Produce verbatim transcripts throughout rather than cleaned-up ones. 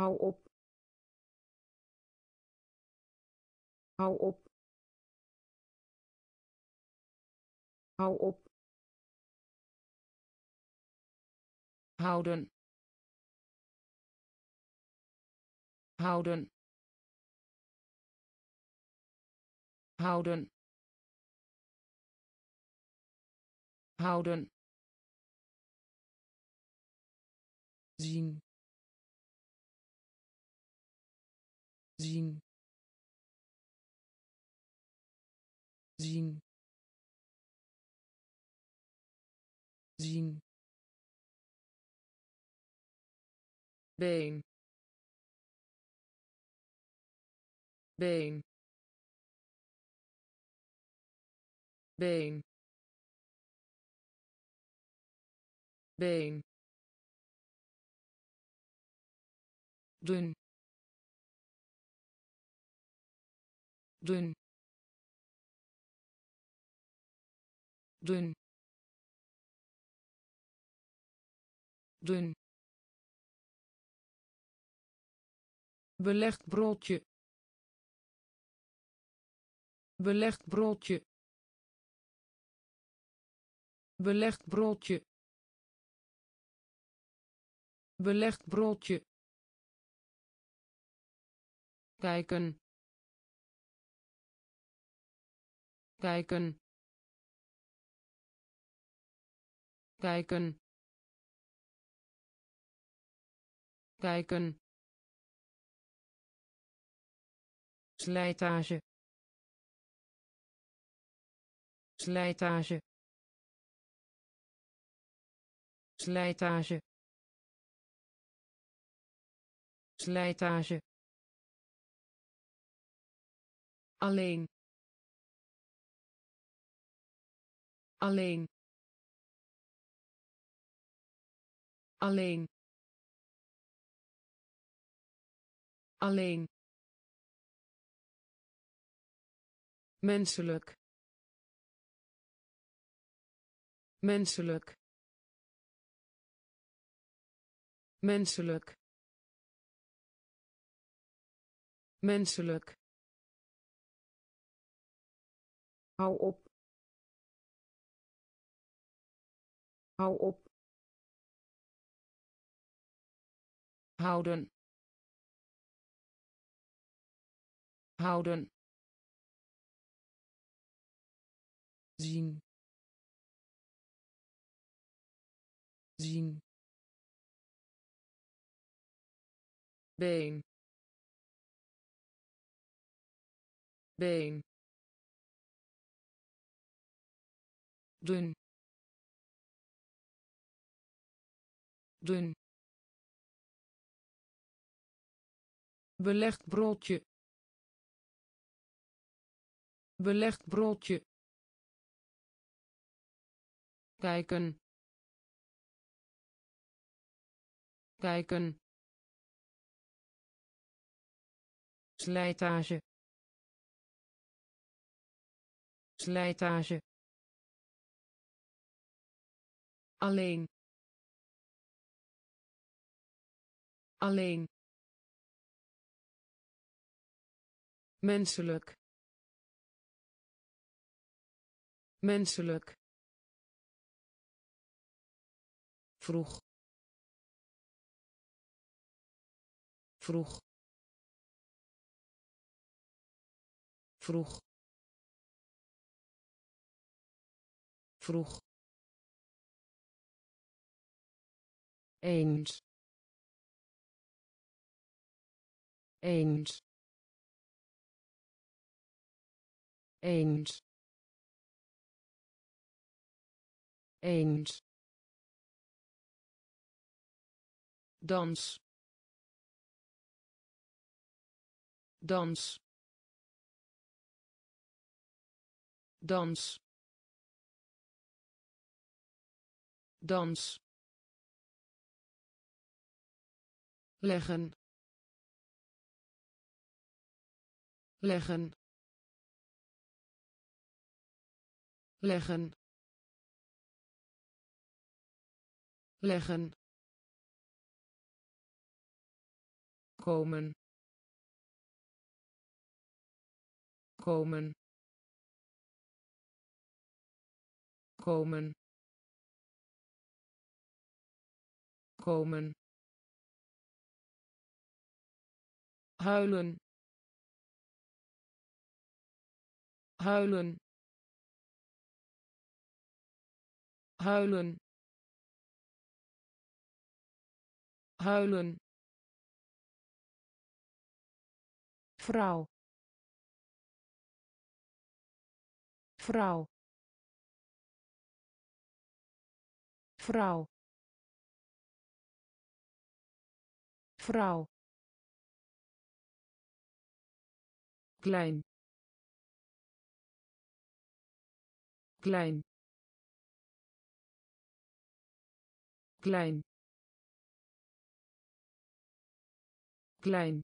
hou op, hou op, hou op, houden, houden, houden, houden, zien, zien, zien, zien, been, been, been, been, dun, dun, dun, dun, belegd broodje, belegd broodje, belegd broodje, belegd broodje, kijken, kijken, kijken, kijken, slijtage, slijtage, slijtage, slijtage, alleen, alleen, alleen, alleen, menselijk, menselijk, menselijk, menselijk, hou op, hou op, houden, houden, zien, zien, been, been, dun, dun, belegd broodje, belegd broodje, kijken, kijken, slijtage, slijtage, alleen, alleen, menselijk, menselijk, vroeg, vroeg, vroeg, vroeg, eens, eens, eens, eens, dans, dans, dans, dans, leggen, leggen, leggen, leggen, komen komen komen komen huilen huilen huilen huilen vrouw vrouw vrouw vrouw klein klein klein klein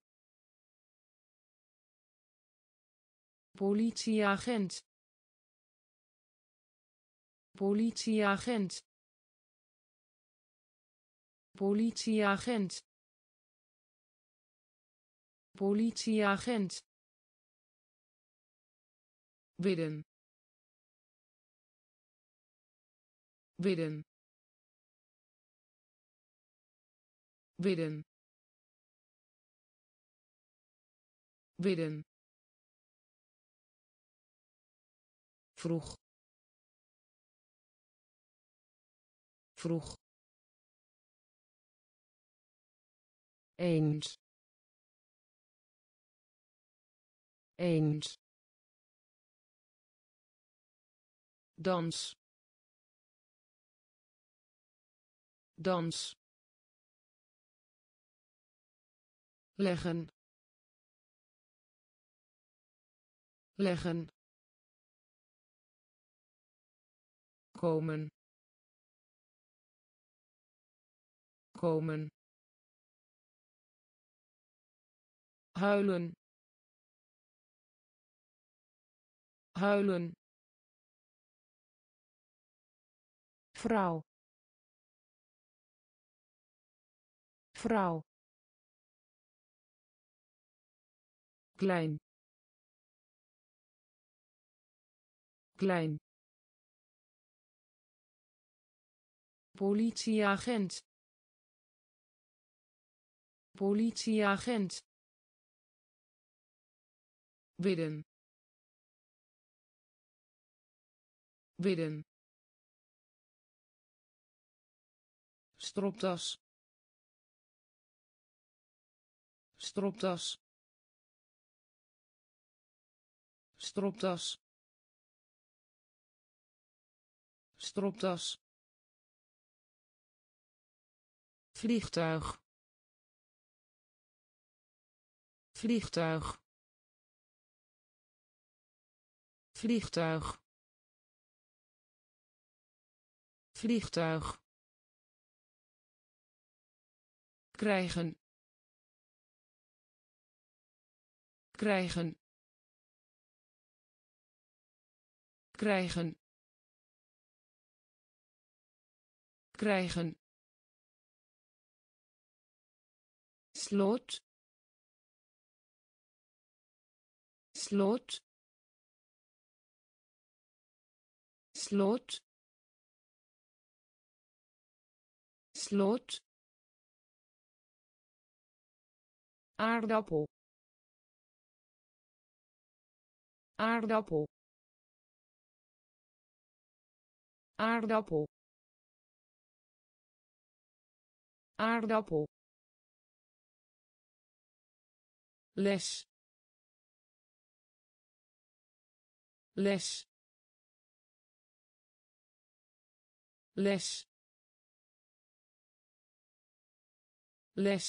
politieagent politieagent politieagent politieagent bidden bidden bidden bidden vroeg vroeg eens eens dans dans leggen leggen komen komen huilen huilen vrouw vrouw klein klein politieagent politieagent bidden bidden stropdas stropdas stropdas stropdas vliegtuig vliegtuig vliegtuig vliegtuig krijgen krijgen krijgen krijgen slot slot slot slot aardappel aardappel aardappel aardappel les les les les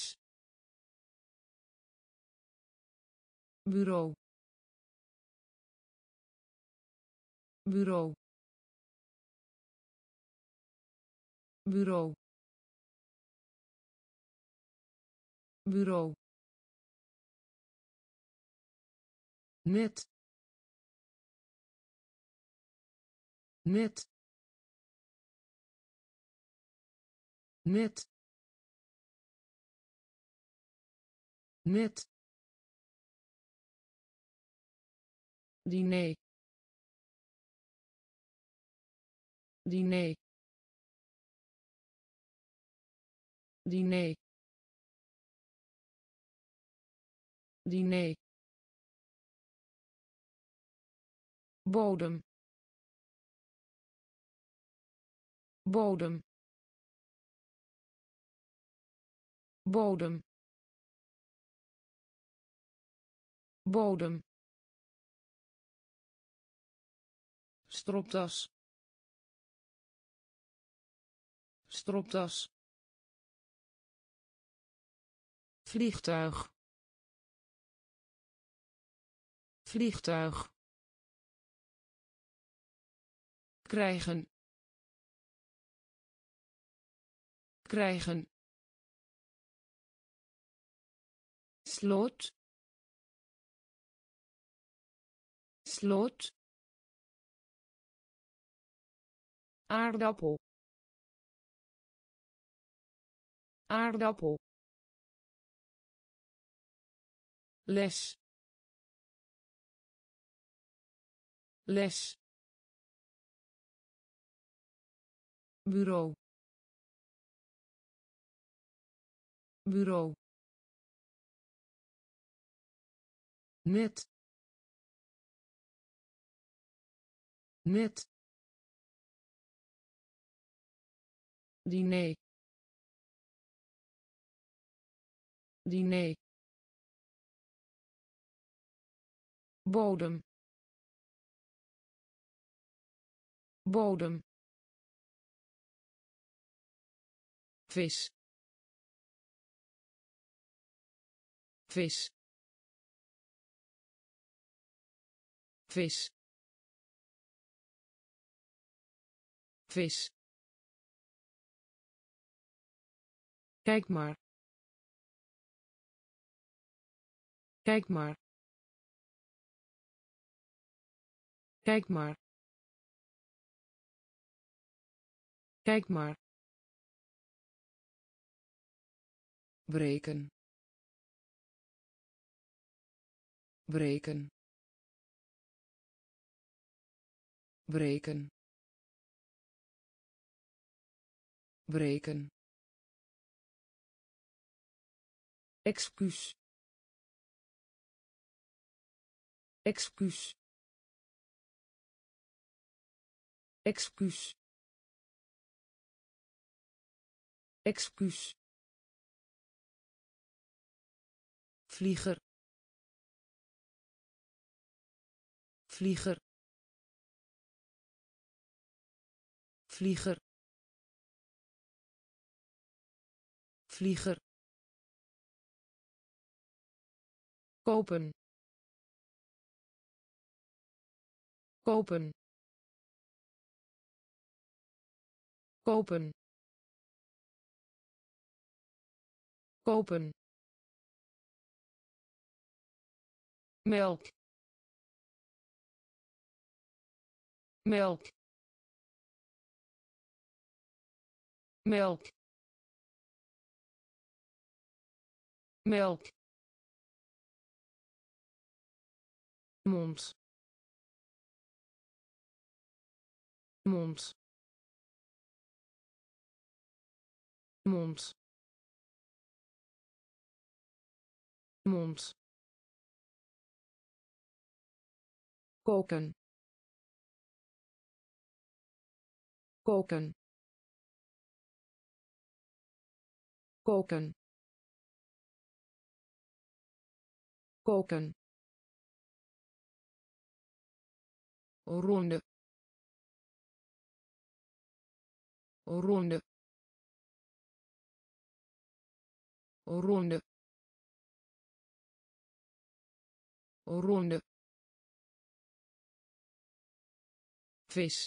bureau bureau bureau bureau net net net net, diner, diner, diner, diner, bodem, bodem, bodem, bodem, stropdas, stropdas, vliegtuig, vliegtuig, krijgen, krijgen, slot, slot, aardappel, aardappel, les, les, bureau, bureau, net, net, diner, diner, bodem, bodem, vis, vis, vis, vis, kijk maar, kijk maar, kijk maar, kijk maar, breken, breken, breken, breken, excuus, excuus, excuus, excuus, vlieger, vlieger, vlieger, vlieger, kopen, kopen, kopen, kopen, melk, melk, melk, melk, mond, mond, mond, mond, koken, koken, koken, koken, ronde, ronde, ronde, ronde, vis,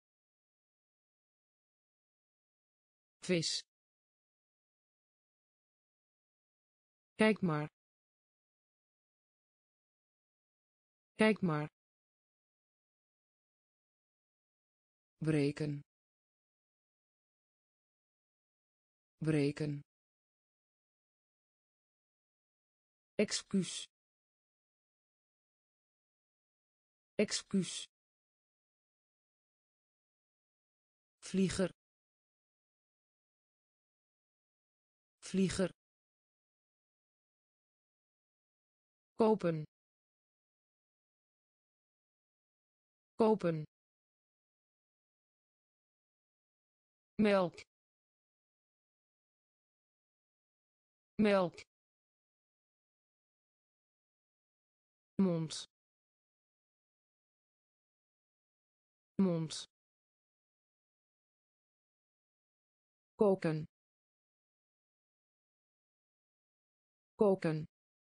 vis, kijk maar, kijk maar, breken, breken, excuus excuus vlieger vlieger kopen kopen melk melk mond mond koken koken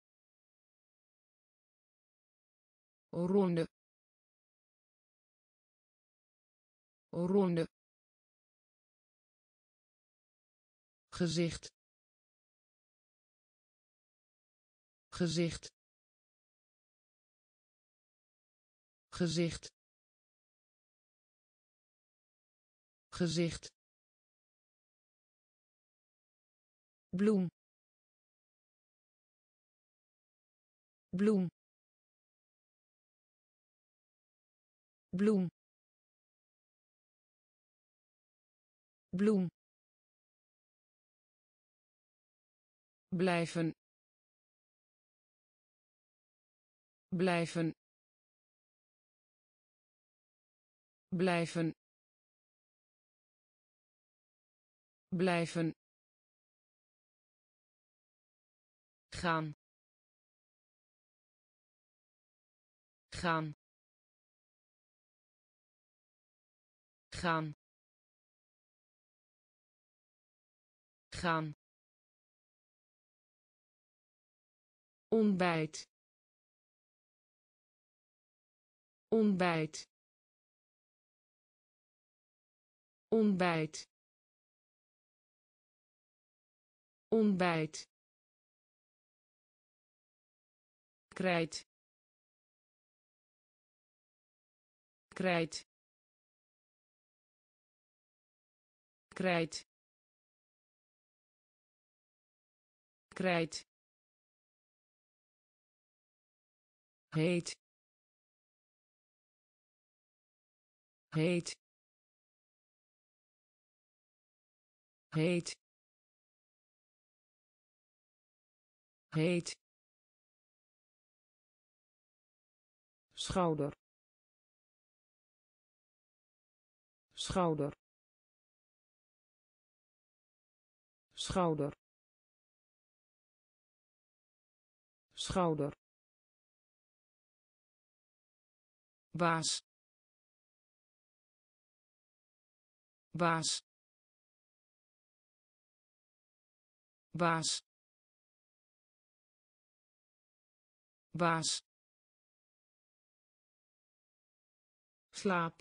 ronde ronde gezicht gezicht gezicht gezicht bloem bloem bloem bloem blijven blijven blijven blijven gaan gaan gaan gaan ontbijt ontbijt ontbijt ontbijt krijt krijt krijt krijt heet heet heet heet schouder schouder schouder schouder baas baas baas baas slaap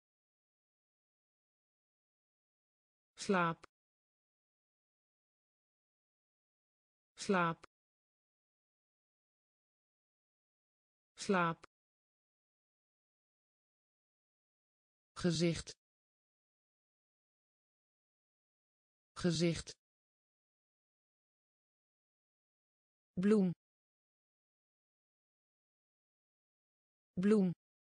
slaap slaap slaap gezicht gezicht bloem bloem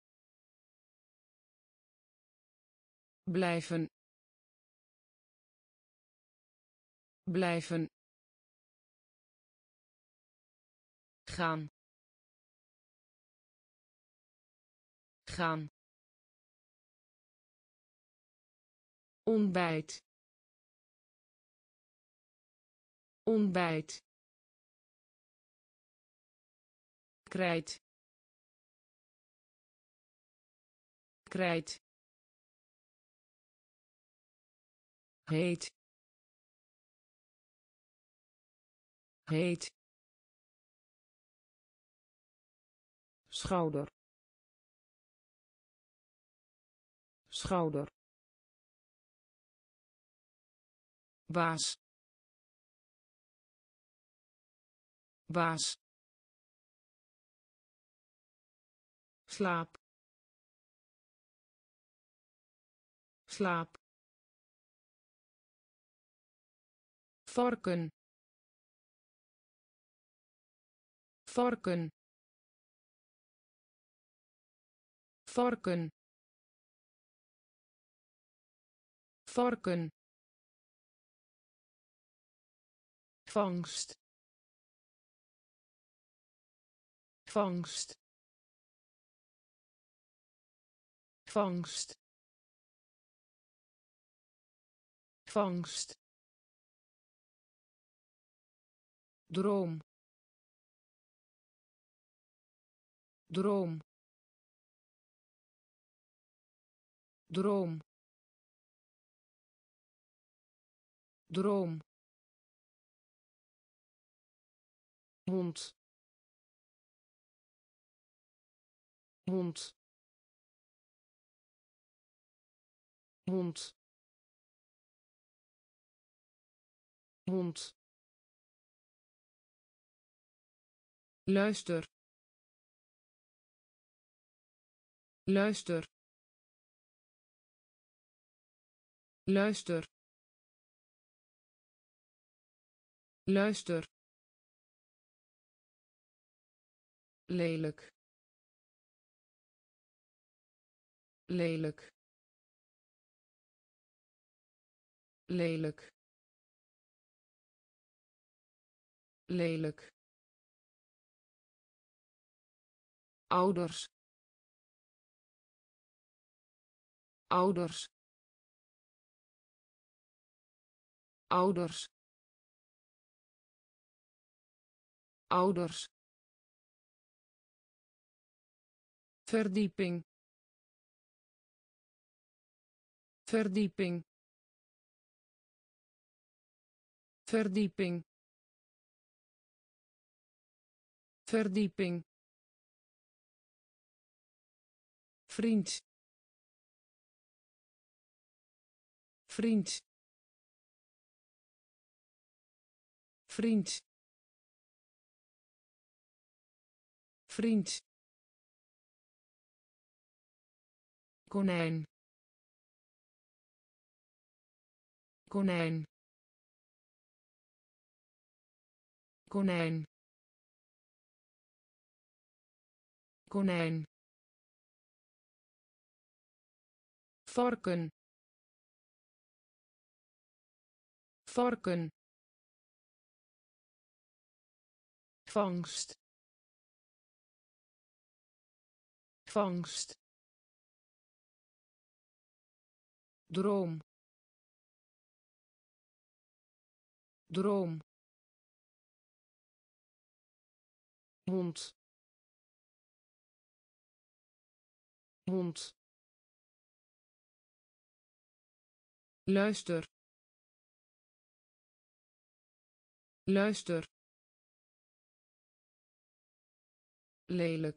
blijven blijven gaan gaan ontbijt ontbijt krijt krijt heet heet schouder schouder baas baas slaap slaap varken varken varken varken vangst vangst vangst vangst droom droom droom droom hond hond hond hond luister luister luister luister lelijk lelijk lelijk lelijk ouders ouders ouders ouders verdieping verdieping verdieping verdieping vriend vriend vriend vriend konijn konijn konijn konijn varken varken vangst vangst droom droom hond hond luister luister lelijk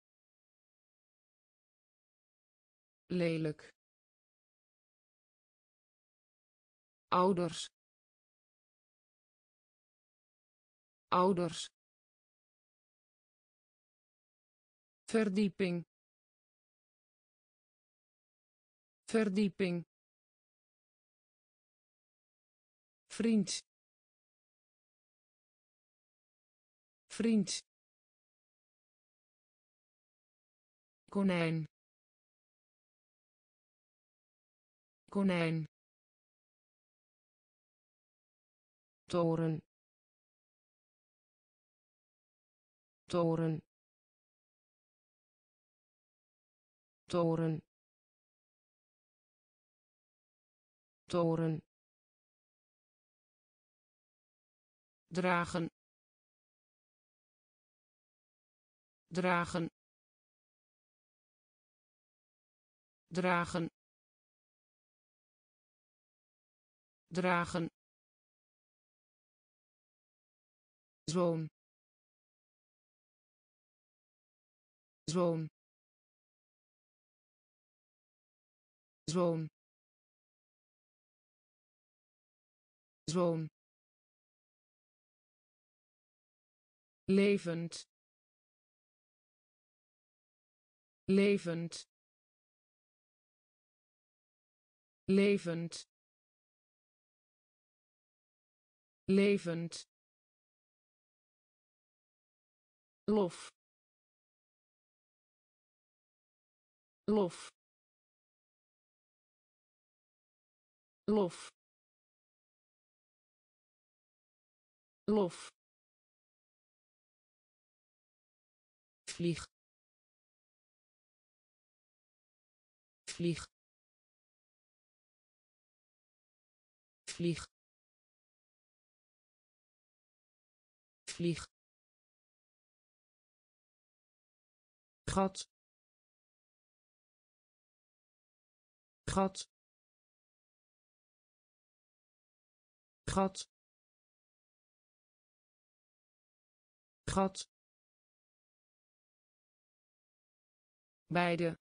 lelijk ouders ouders verdieping verdieping vriend vriend konijn konijn toren toren toren toren dragen dragen dragen dragen zoon zoon zoon zoon levend levend levend levend lof lof lof lof vlieg vlieg vlieg vlieg gat gat gat gat beide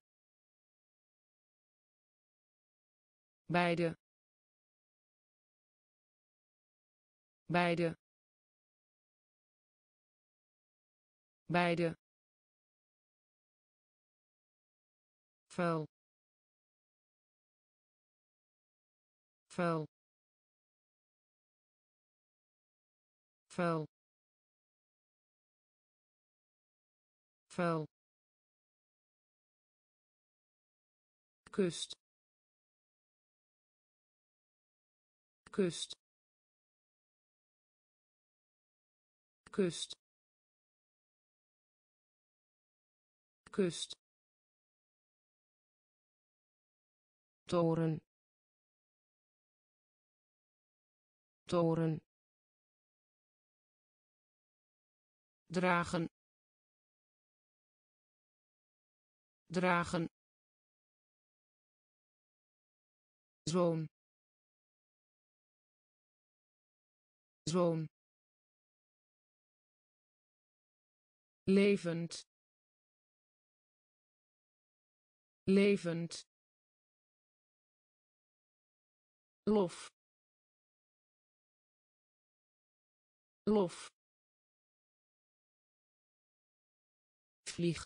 beide beide beide vuil vuil vuil vuil kust kust kust kust toren toren dragen dragen zoon zoon levend levend lof lof vlieg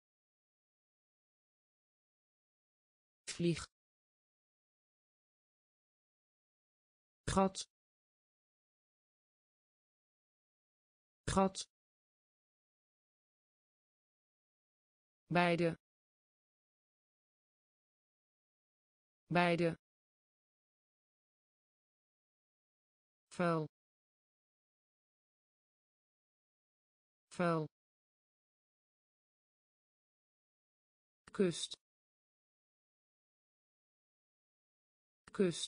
vlieg gat gat beide beide vuil vuil kust kust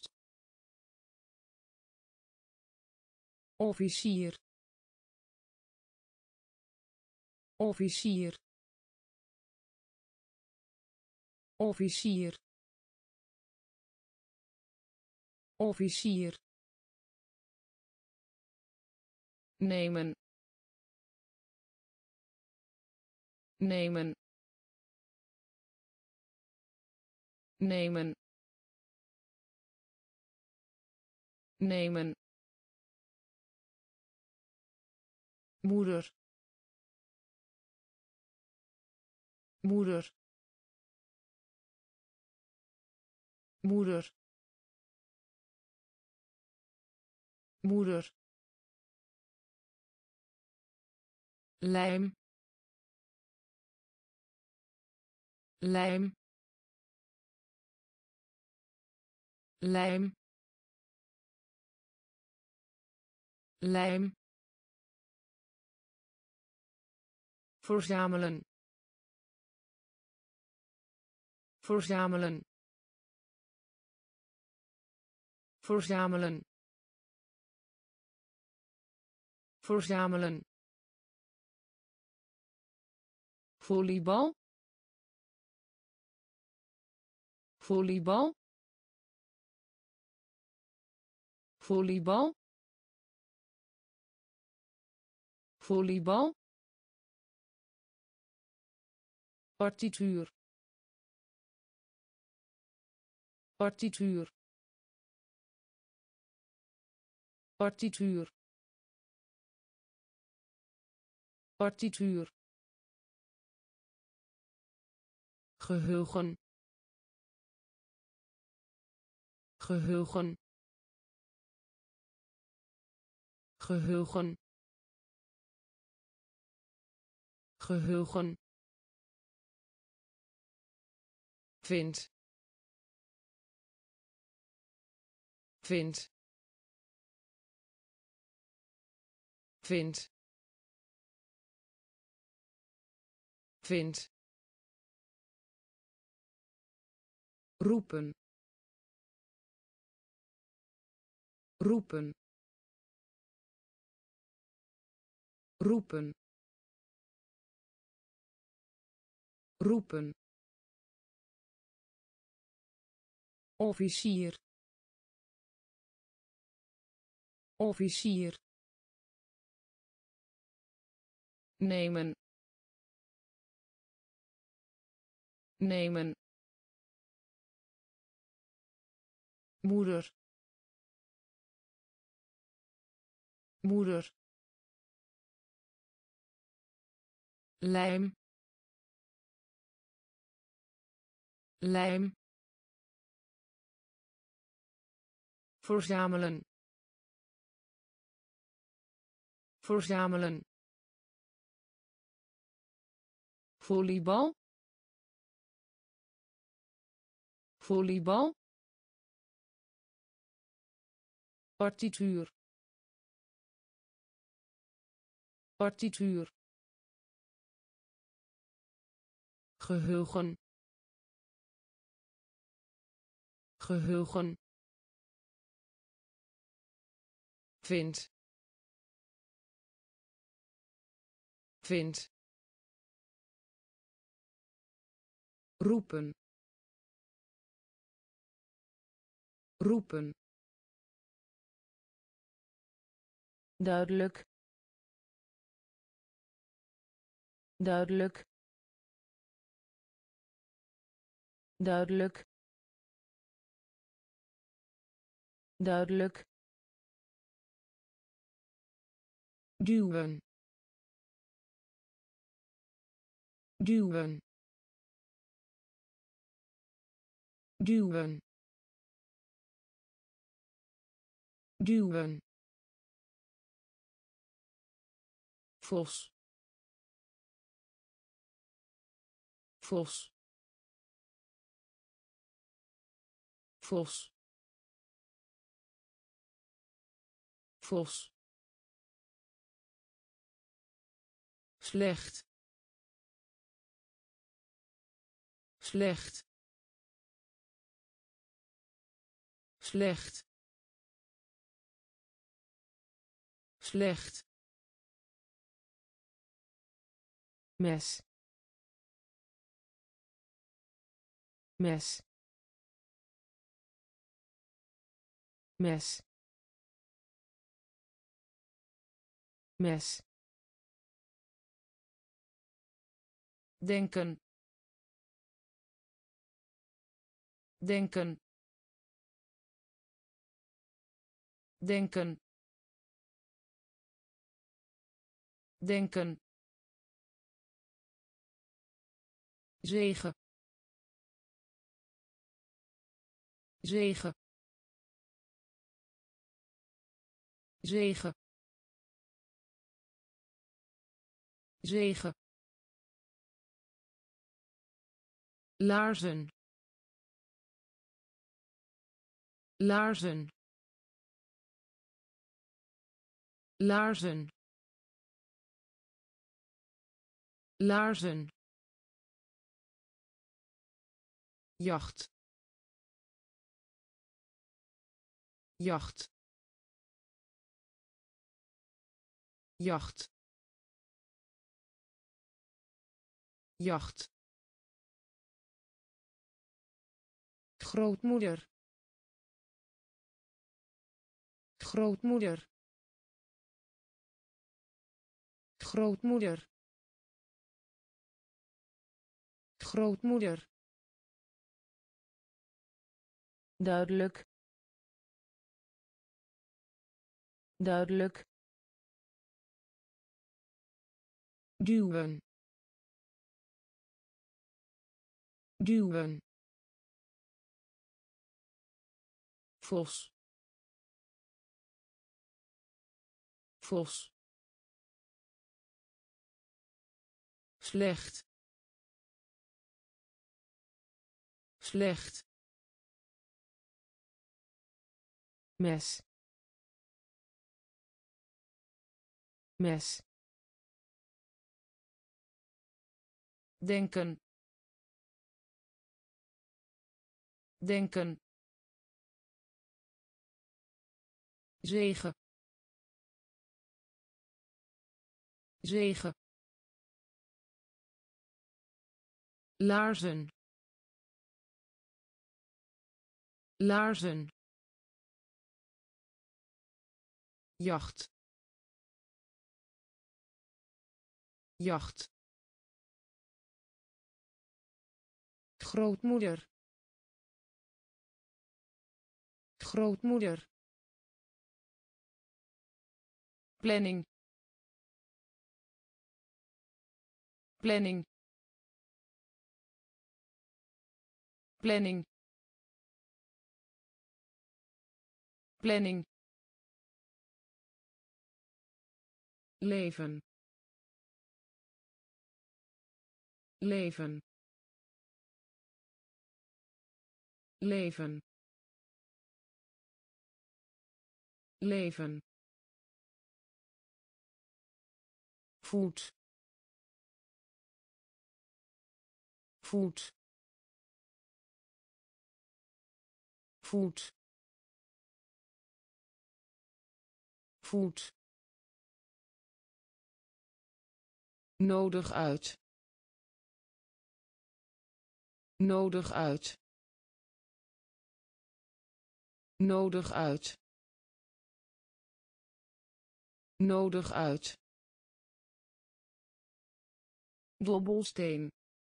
officier officier officier officier nemen nemen nemen nemen moeder moeder moeder moeder lijm lijm lijm lijm verzamelen verzamelen verzamelen verzamelen volleybal volleybal volleybal volleybal partituur partituur partituur partituur geheugen geheugen geheugen geheugen vind vind vind vind roepen roepen roepen roepen officier officier nemen nemen moeder moeder lijm lijm verzamelen verzamelen volleybal volleybal partituur partituur geheugen geheugen vind vind roepen roepen duidelijk duidelijk duidelijk duidelijk duwen duwen duwen duwen vos vos vos vos slecht slecht slecht slecht mes mes mes mes denken denken denken denken zegen zegen zegen zegen laarzen laarzen laarzen laarzen jacht jacht jacht jacht grootmoeder grootmoeder grootmoeder grootmoeder duidelijk duidelijk duwen duwen vos vos slecht slecht mes mes denken denken zegen zegen laarzen laarzen jacht jacht grootmoeder grootmoeder planning planning planning planning leven leven leven leven voet voet voet voet nodig uit nodig uit nodig uit nodig uit dobbelsteen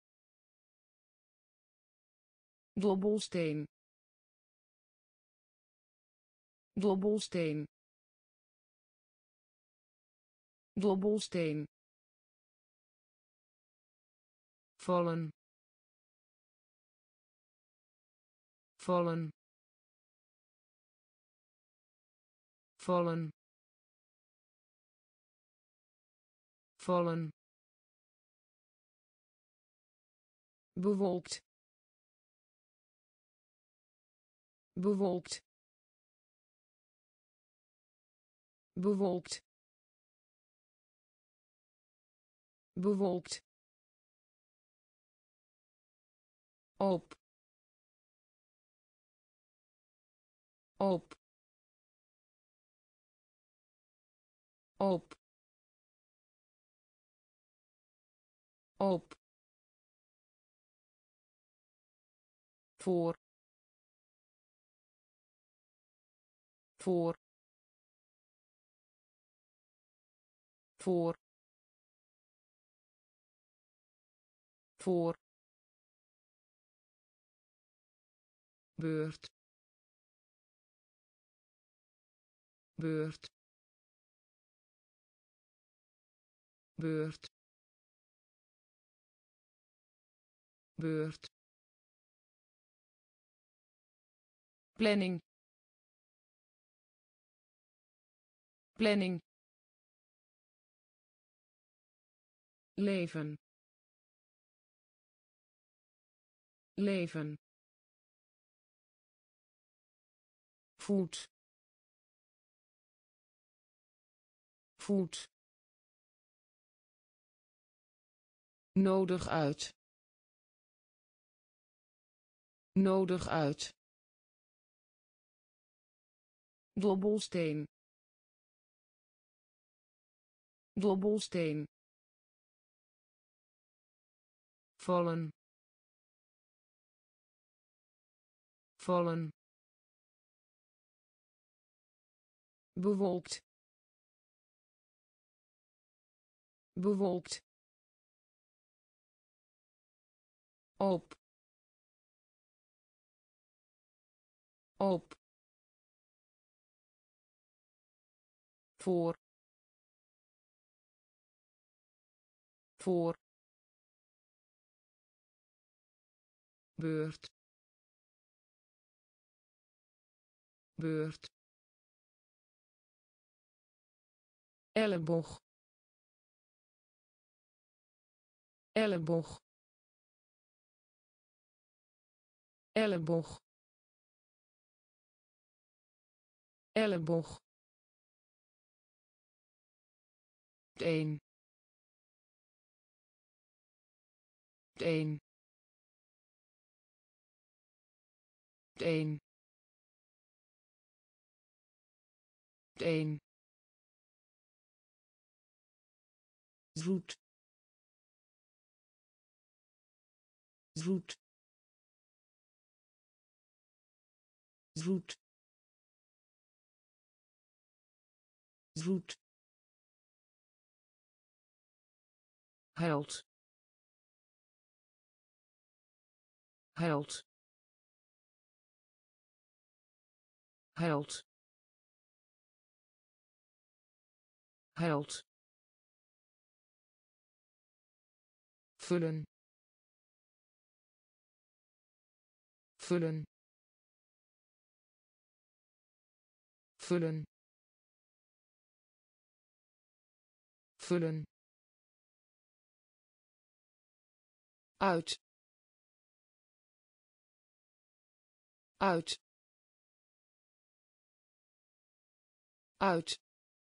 dobbelsteen dobbelsteen dobbelsteen vallen vallen vallen vallen bewolkt bewolkt bewolkt bewolkt op op op op voor voor voor voor beurt beurt beurt beurt planning planning leven leven voet voet nodig uit nodig uit dobbelsteen dobbelsteen vallen vallen bewolkt bewolkt op op voor voor beurt beurt elleboog elleboog elleboog elleboog een een een een zoet zoet zoet zoet held held held held vullen vullen vullen vullen uit uit uit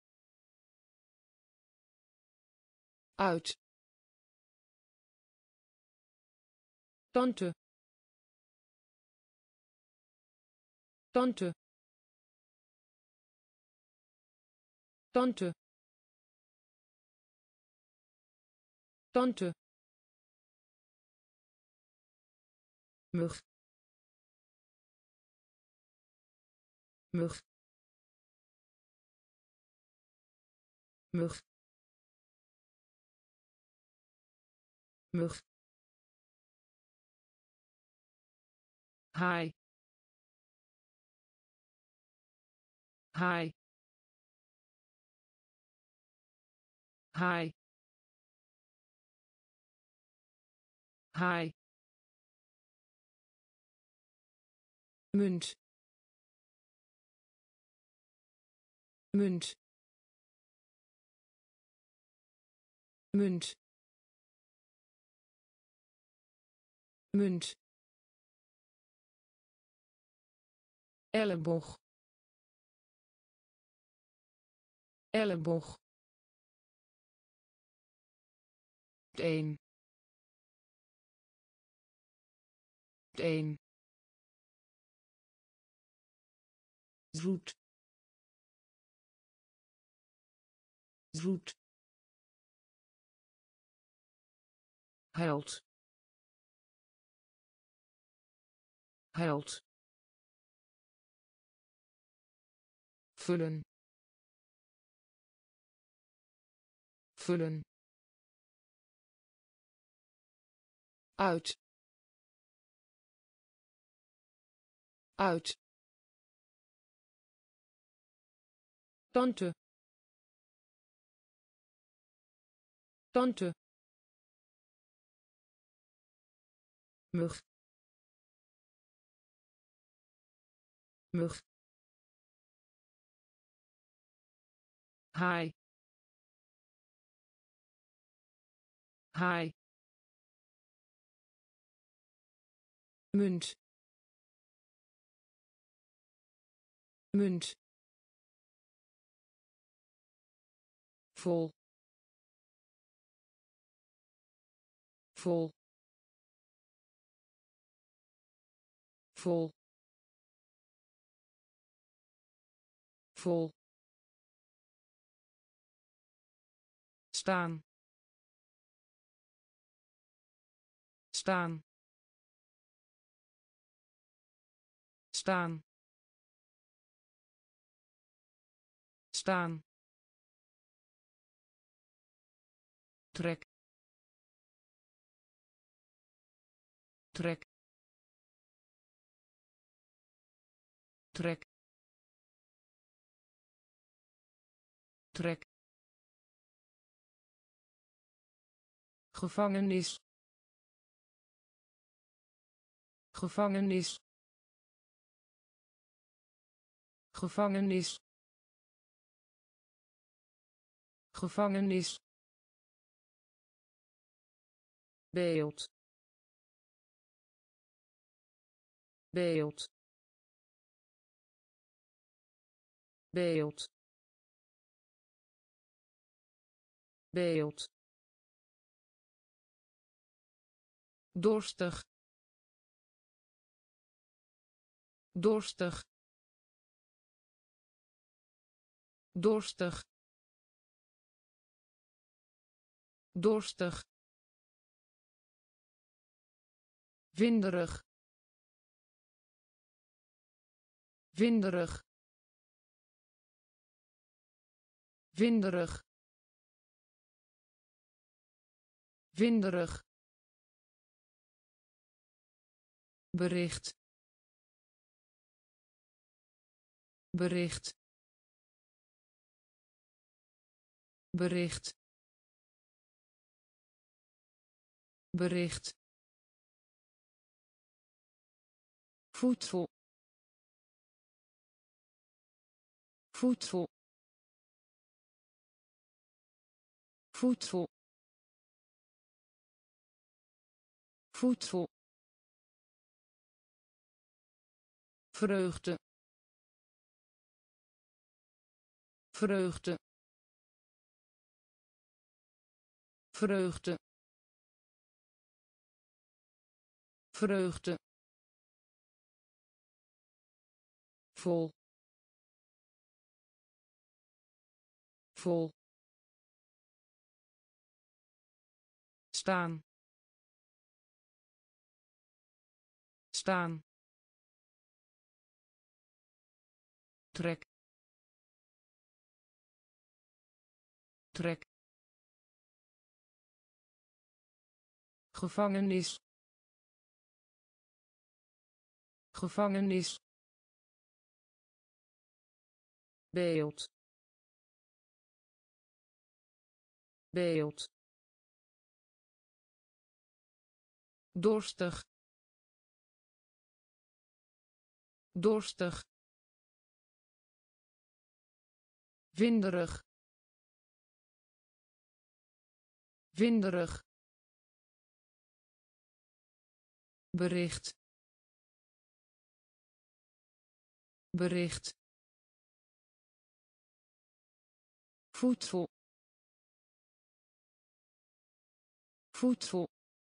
uit tante tante tante tante mug mug mug mug haai haai haai haai munt munt munt munt elleboog elleboog een een zoet zoet held held vullen vullen uit uit tante tante mug mug haai haai munt munt vol vol vol vol staan staan staan staan trek trek trek trek gevangenis gevangenis gevangenis gevangenis beeld beeld beeld beeld dorstig dorstig dorstig dorstig winderig winderig winderig winderig bericht bericht bericht bericht voedsel voedsel voedsel voedsel vreugde vreugde vreugde vreugde vol vol staan staan trek trek gevangenis gevangenis beeld beeld dorstig dorstig winderig winderig bericht bericht voedsel voedsel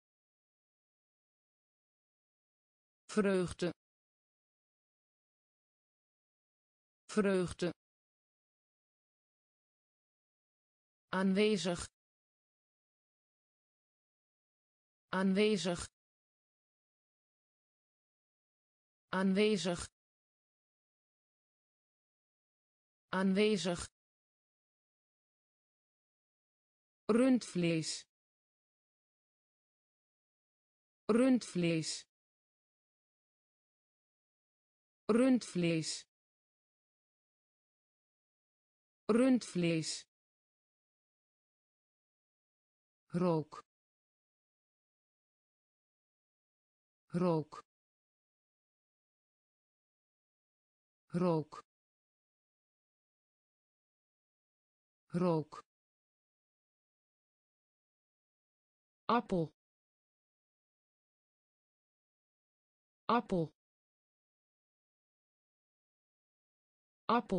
vreugde vreugde aanwezig aanwezig aanwezig aanwezig rundvlees rundvlees rundvlees rundvlees rook rook rook rook appel appel appel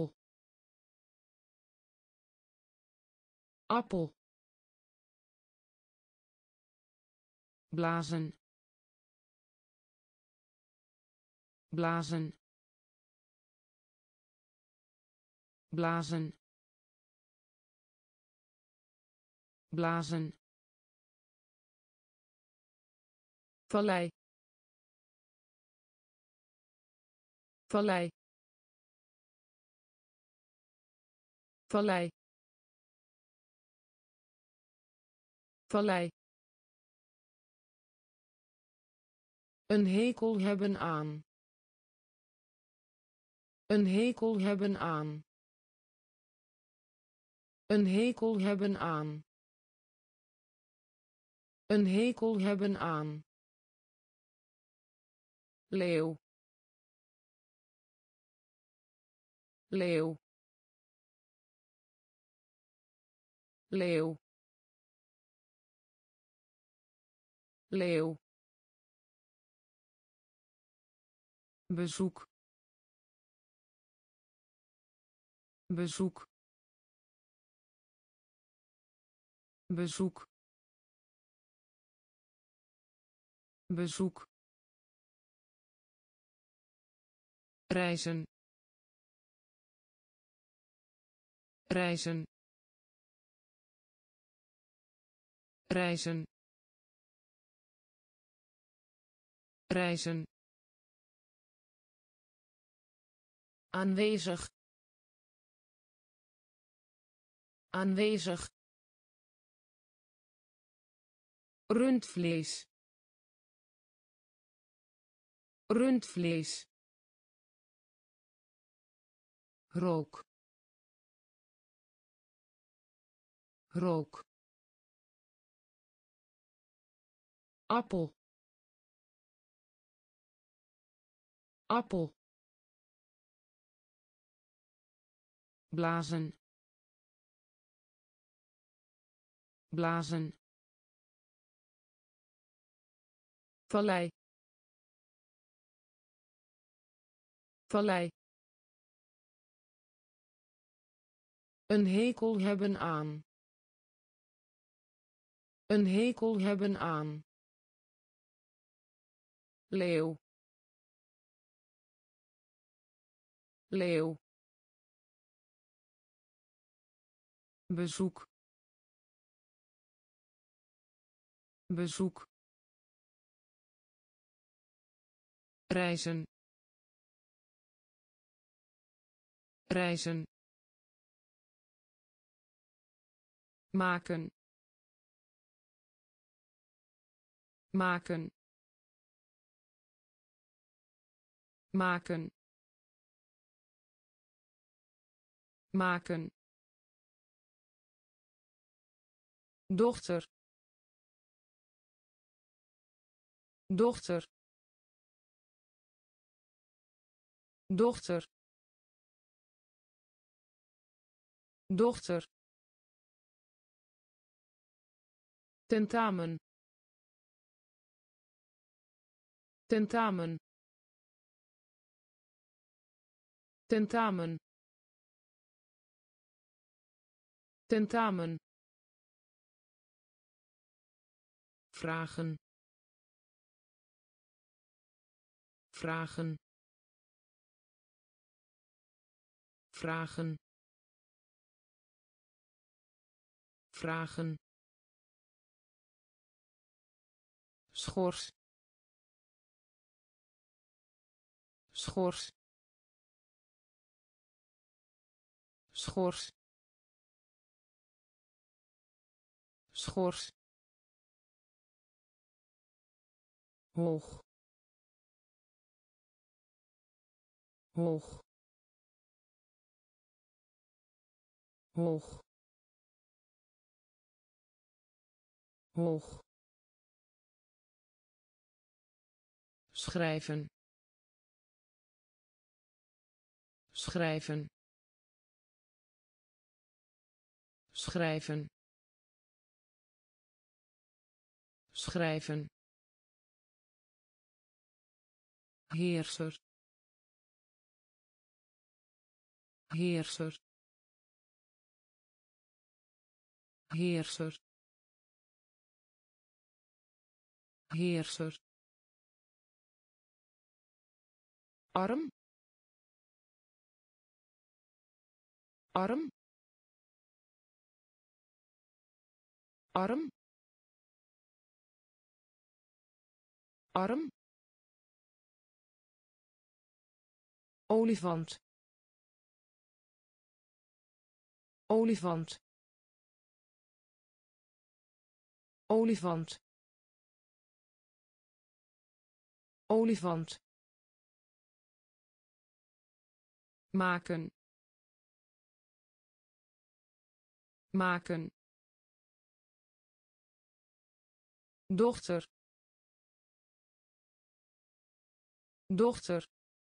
appel blazen blazen blazen blazen vallei vallei vallei vallei een hekel hebben aan een hekel hebben aan een hekel hebben aan een hekel hebben aan leeuw leeuw leeuw leeuw, bezoek, bezoek, bezoek, bezoek, reizen, reizen, reizen, reizen, aanwezig, aanwezig, rundvlees, rundvlees, rook, rook, appel, appel, blazen, blazen, vallei, vallei, een hekel hebben aan, een hekel hebben aan, leeuw, leeuw, bezoek, bezoek, reizen, reizen, maken, maken, maken, maken, dochter, dochter, dochter, dochter, tentamen, tentamen, tentamen, tentamen, vragen, vragen, vragen, vragen, schors, schors, schors, schors, hoog, hoog, hoog, hoog, schrijven, schrijven, schrijven, schrijven, heerser, heerser, heerser, heerser, arm, arm, arm, arm, olifant, olifant, olifant, olifant, maken, maken, dochter, dochter,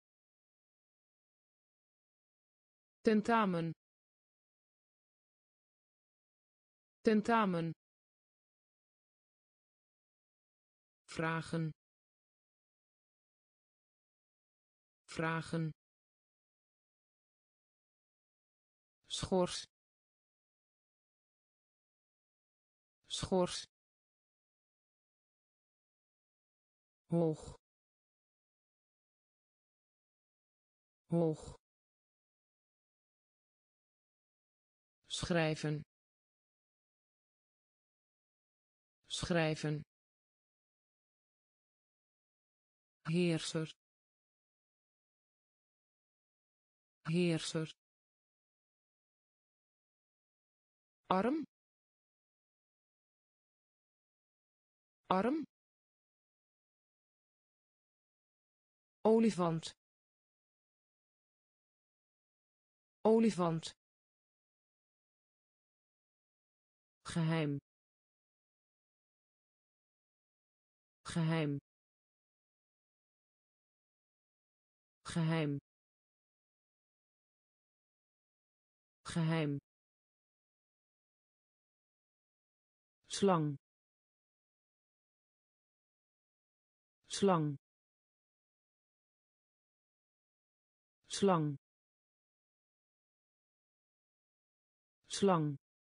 tentamen, tentamen, vragen vragen schors schors hoog hoog schrijven schrijven heerser heerser arm arm olifant olifant geheim geheim geheim geheim slang slang slang slang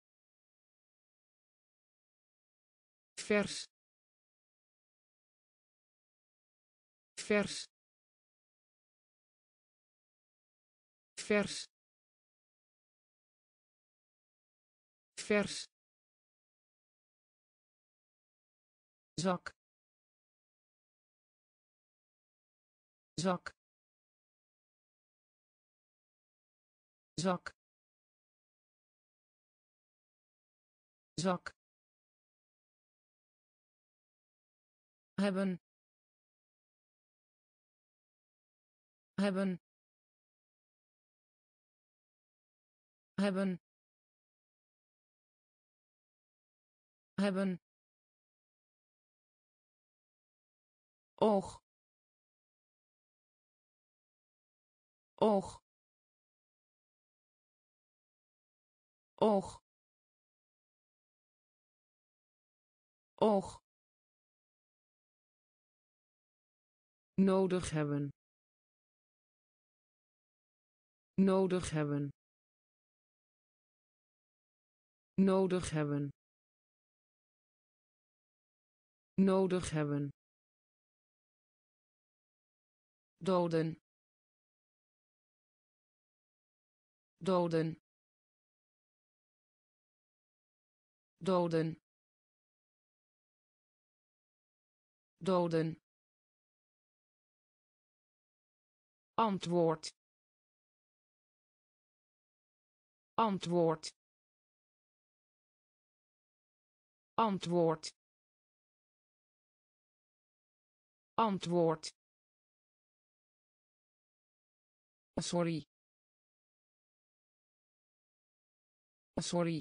vers vers vers vers zak zak zak zak hebben hebben hebben hebben oog oog oog oog nodig hebben nodig hebben nodig hebben nodig hebben doden doden doden doden antwoord antwoord antwoord antwoord sorry sorry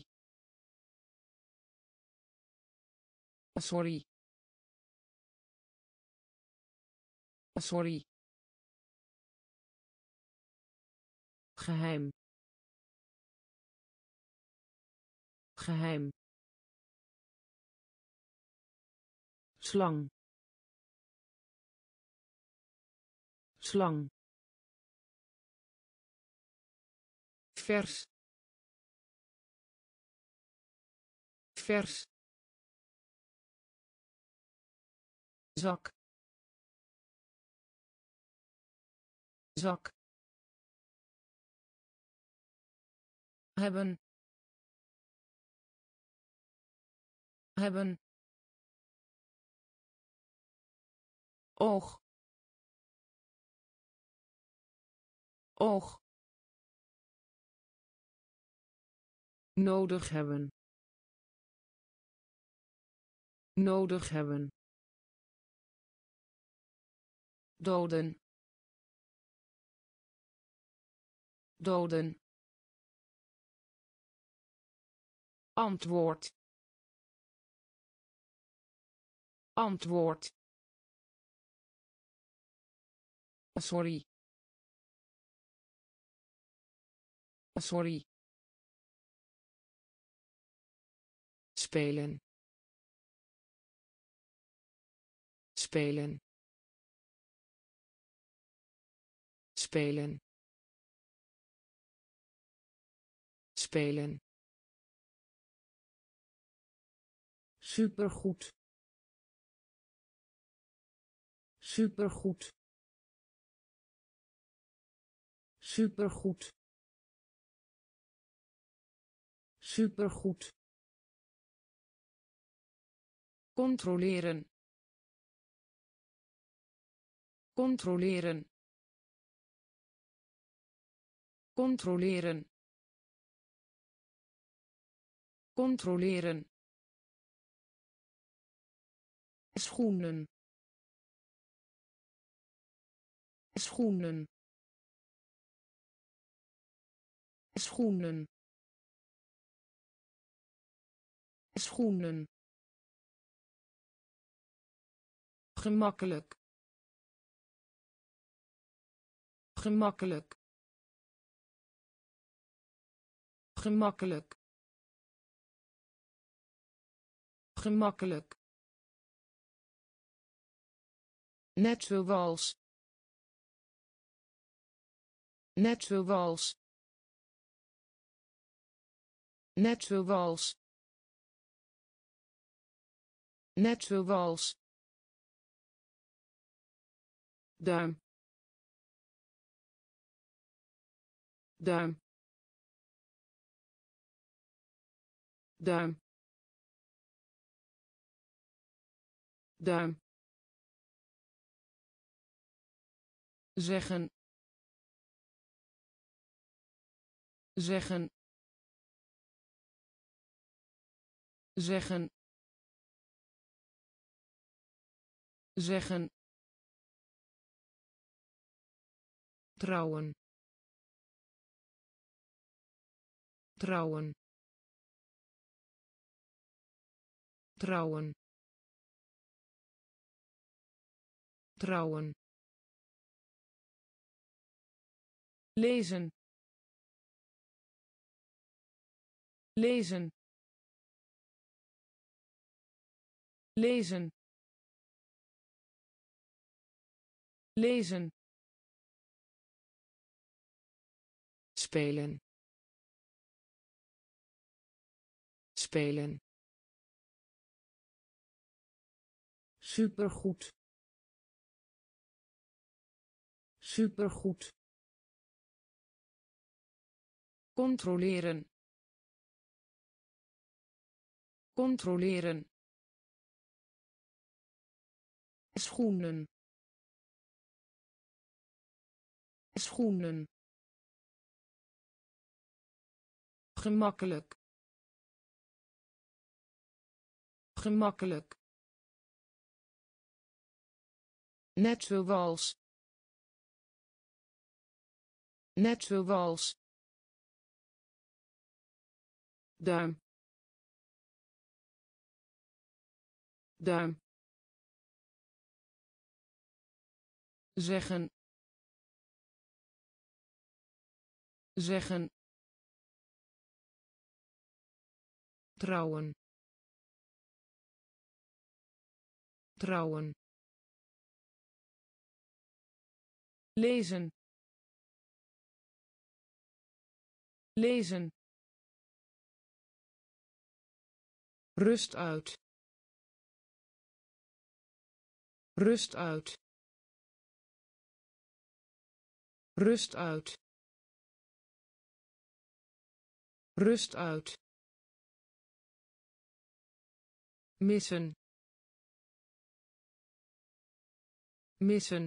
sorry sorry geheim geheim slang slang vers vers zak zak hebben hebben oog oog nodig hebben nodig hebben doden doden antwoord antwoord sorry sorry spelen spelen spelen spelen supergoed supergoed supergoed supergoed controleren controleren controleren controleren schoenen schoenen schoenen schoenen gemakkelijk gemakkelijk gemakkelijk gemakkelijk net zoals net zoals net zoals net zoals duim duim duim duim zeggen zeggen zeggen zeggen trouwen trouwen trouwen trouwen lezen lezen lezen lezen spelen spelen supergoed supergoed controleren controleren schoenen schoenen gemakkelijk gemakkelijk net zoals net zoals duim duim zeggen zeggen trouwen trouwen lezen lezen rust uit rust uit rust uit rust uit missen missen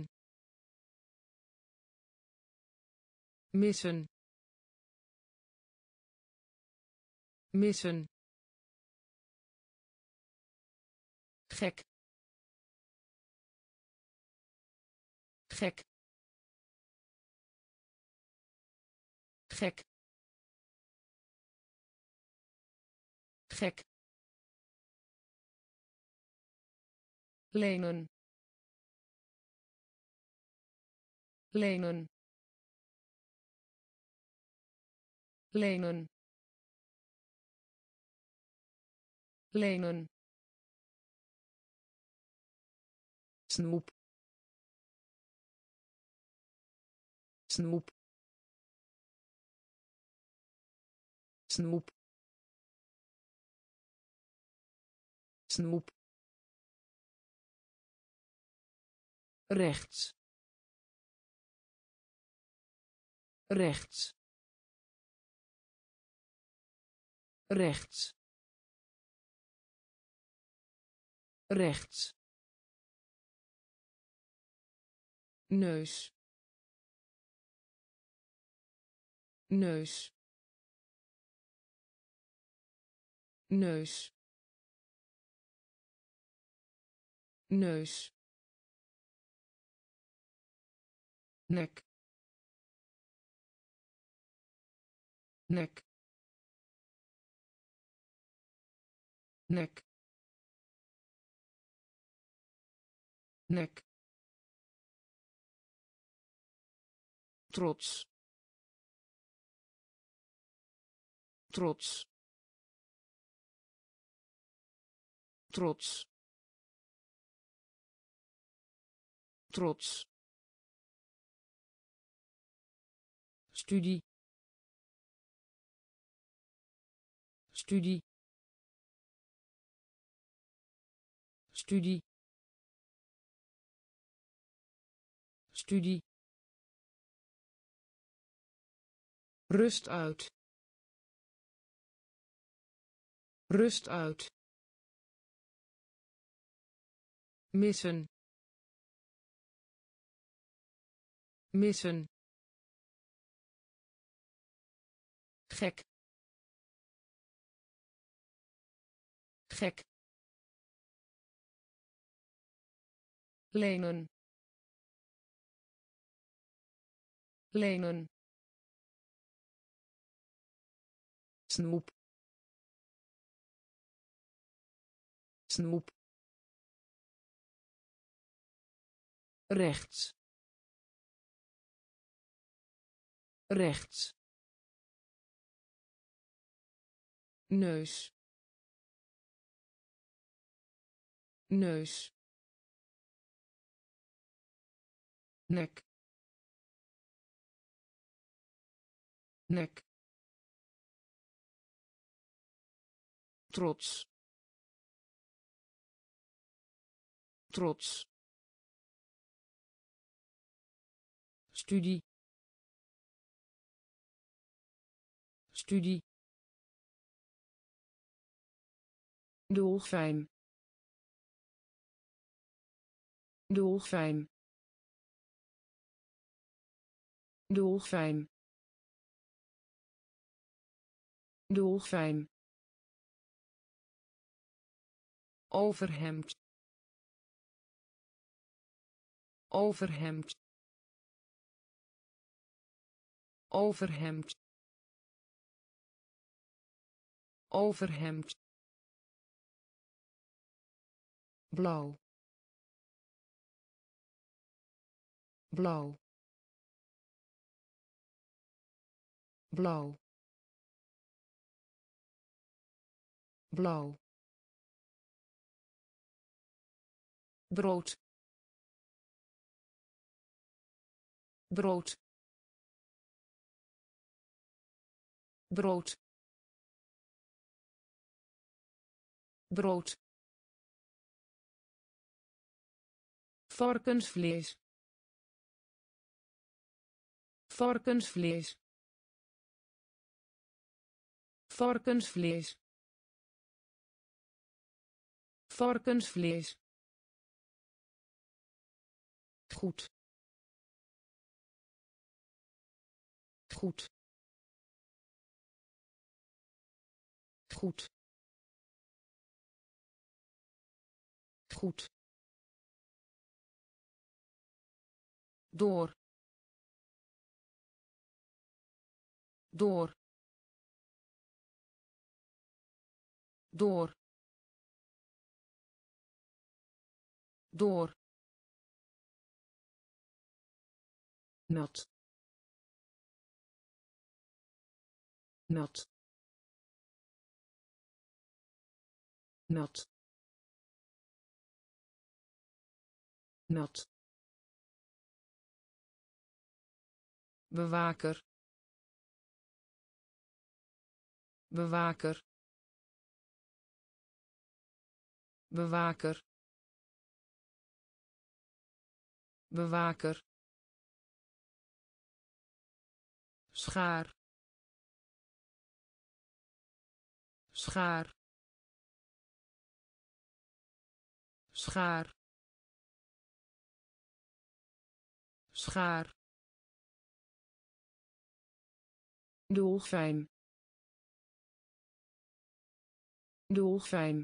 missen missen gek gek gek gek lenen lenen lenen lenen snoep snoep snoep snoep rechts rechts rechts rechts neus neus neus neus nek nek nek nek trots trots trots trots studie studie studie studie rust uit rust uit missen missen gek gek lenen lenen snoep snoep rechts rechts neus neus nek nek trots trots studie studie dolfijn dolfijn dolfijn dolfijn overhemd overhemd overhemd overhemd blauw blauw blauw blauw brood brood brood brood varkensvlees varkensvlees varkensvlees varkensvlees goed goed goed goed door door door door nat nat nat nat, bewaker, bewaker, bewaker, bewaker, schaar, schaar, schaar, schaar, dolfijn, dolfijn,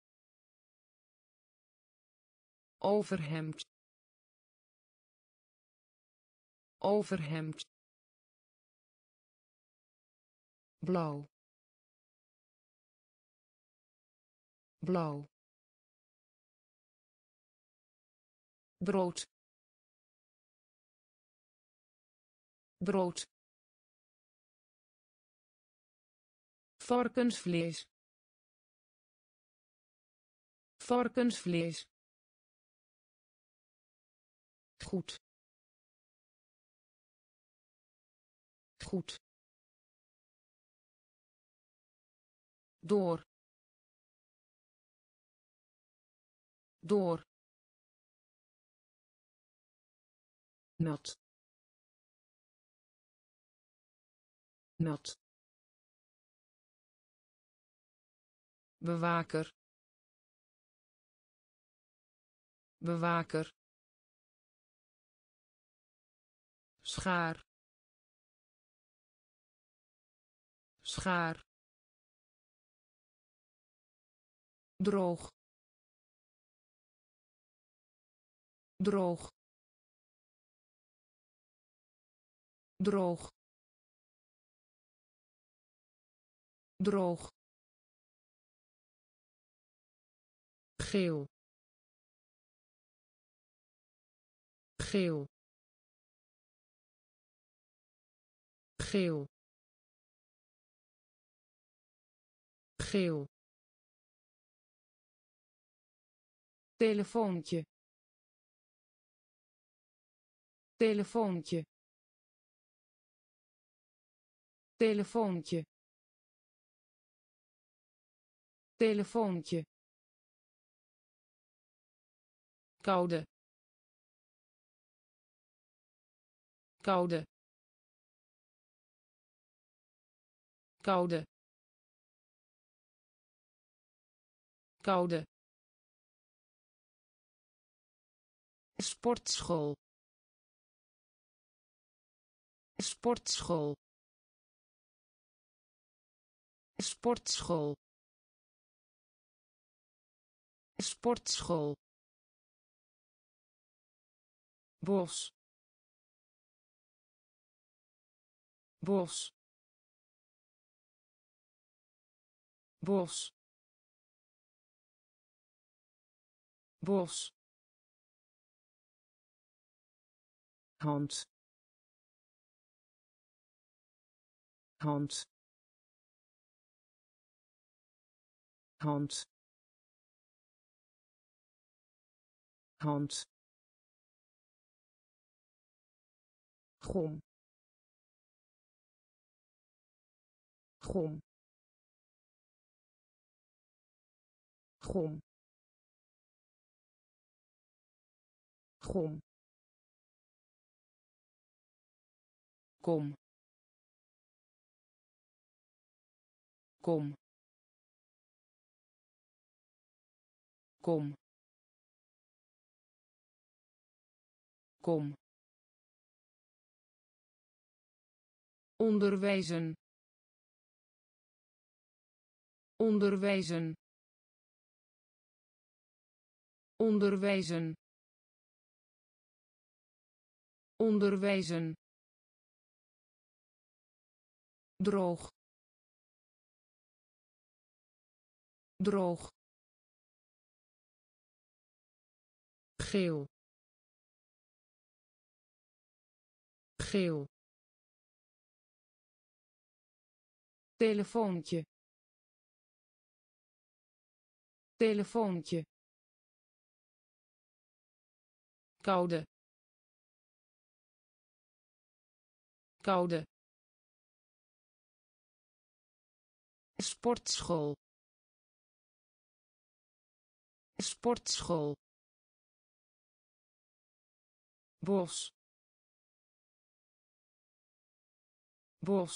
overhemd, overhemd, blauw, blauw, brood, brood, varkensvlees, varkensvlees, goed, goed, door, door, nat, nat, bewaker, bewaker, schaar, schaar, droog, droog, droog, droog, geel, geel, geel, geel, telefoontje, telefoontje, telefoontje, telefoontje, koude, koude, koude, koude, sportschool, sportschool, sportschool, sportschool, bos, bos, bos, bos, hand, hand, hand, hand, gom, gom, gom, gom, kom, kom, kom, kom, onderwijzen, onderwijzen, onderwijzen, onderwijzen, droog, droog, geel, geel, telefoontje, telefoontje, koude koude sportschool sportschool bos bos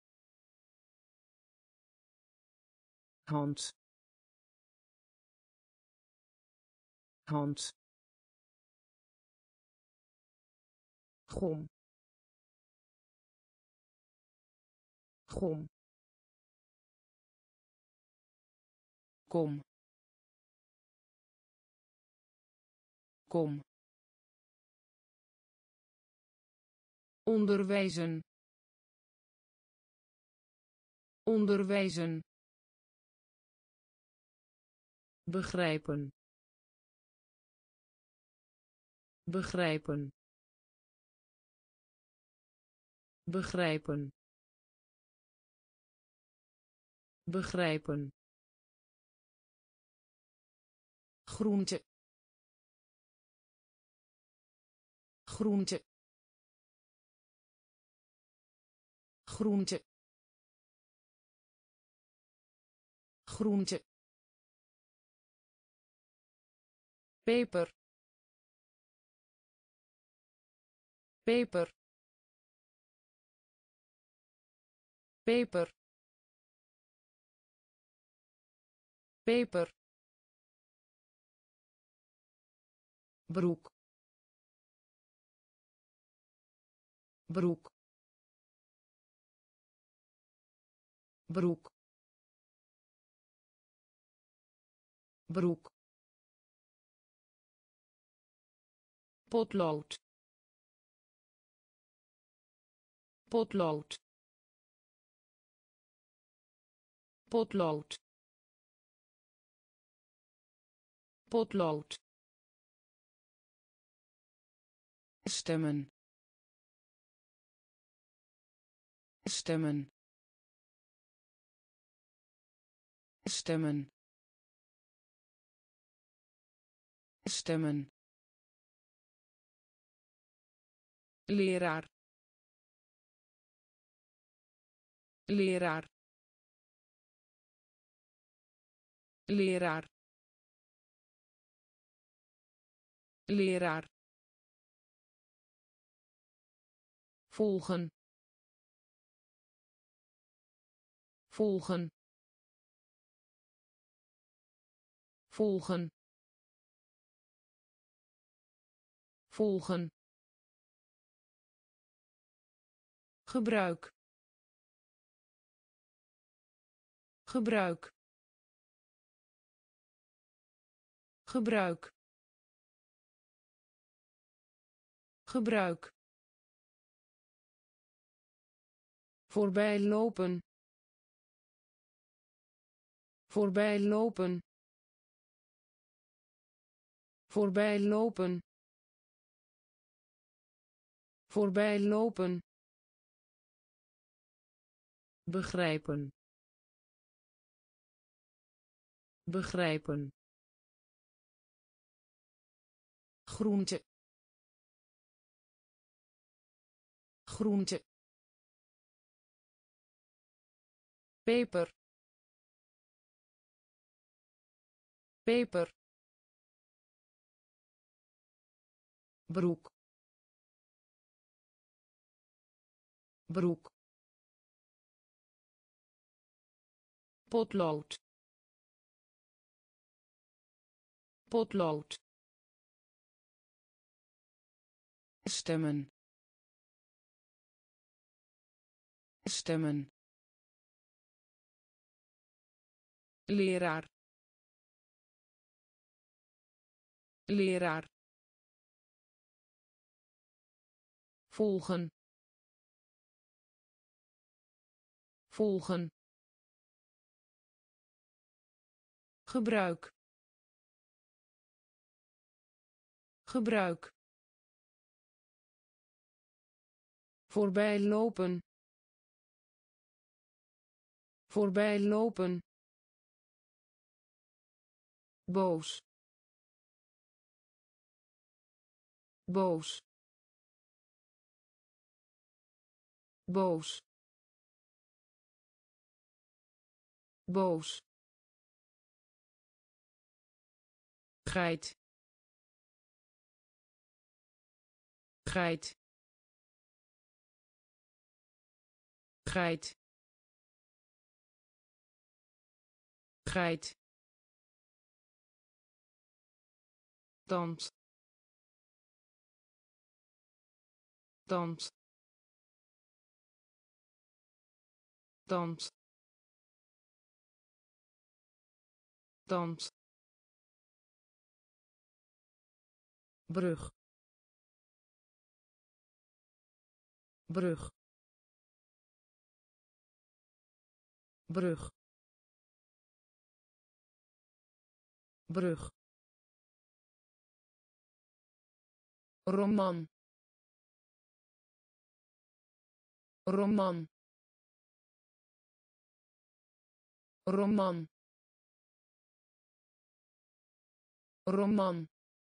hand hand gom gom kom kom onderwijzen onderwijzen begrijpen begrijpen begrijpen begrijpen groente groente groente groente peper peper peper peper broek broek broek broek potlood potlood potlood potlood stemmen stemmen stemmen stemmen leraar leraar leraar leraar volgen volgen volgen volgen gebruik gebruik gebruik gebruik voorbij lopen voorbij lopen voorbij lopen voorbij lopen begrijpen begrijpen groente groente peper peper broek broek potlood potlood stemmen stemmen leraar leraar volgen volgen gebruik gebruik voorbij lopen voorbij lopen boos boos boos boos geit geit geit geit dans dans dans dans brug brug brug brug roman roman roman roman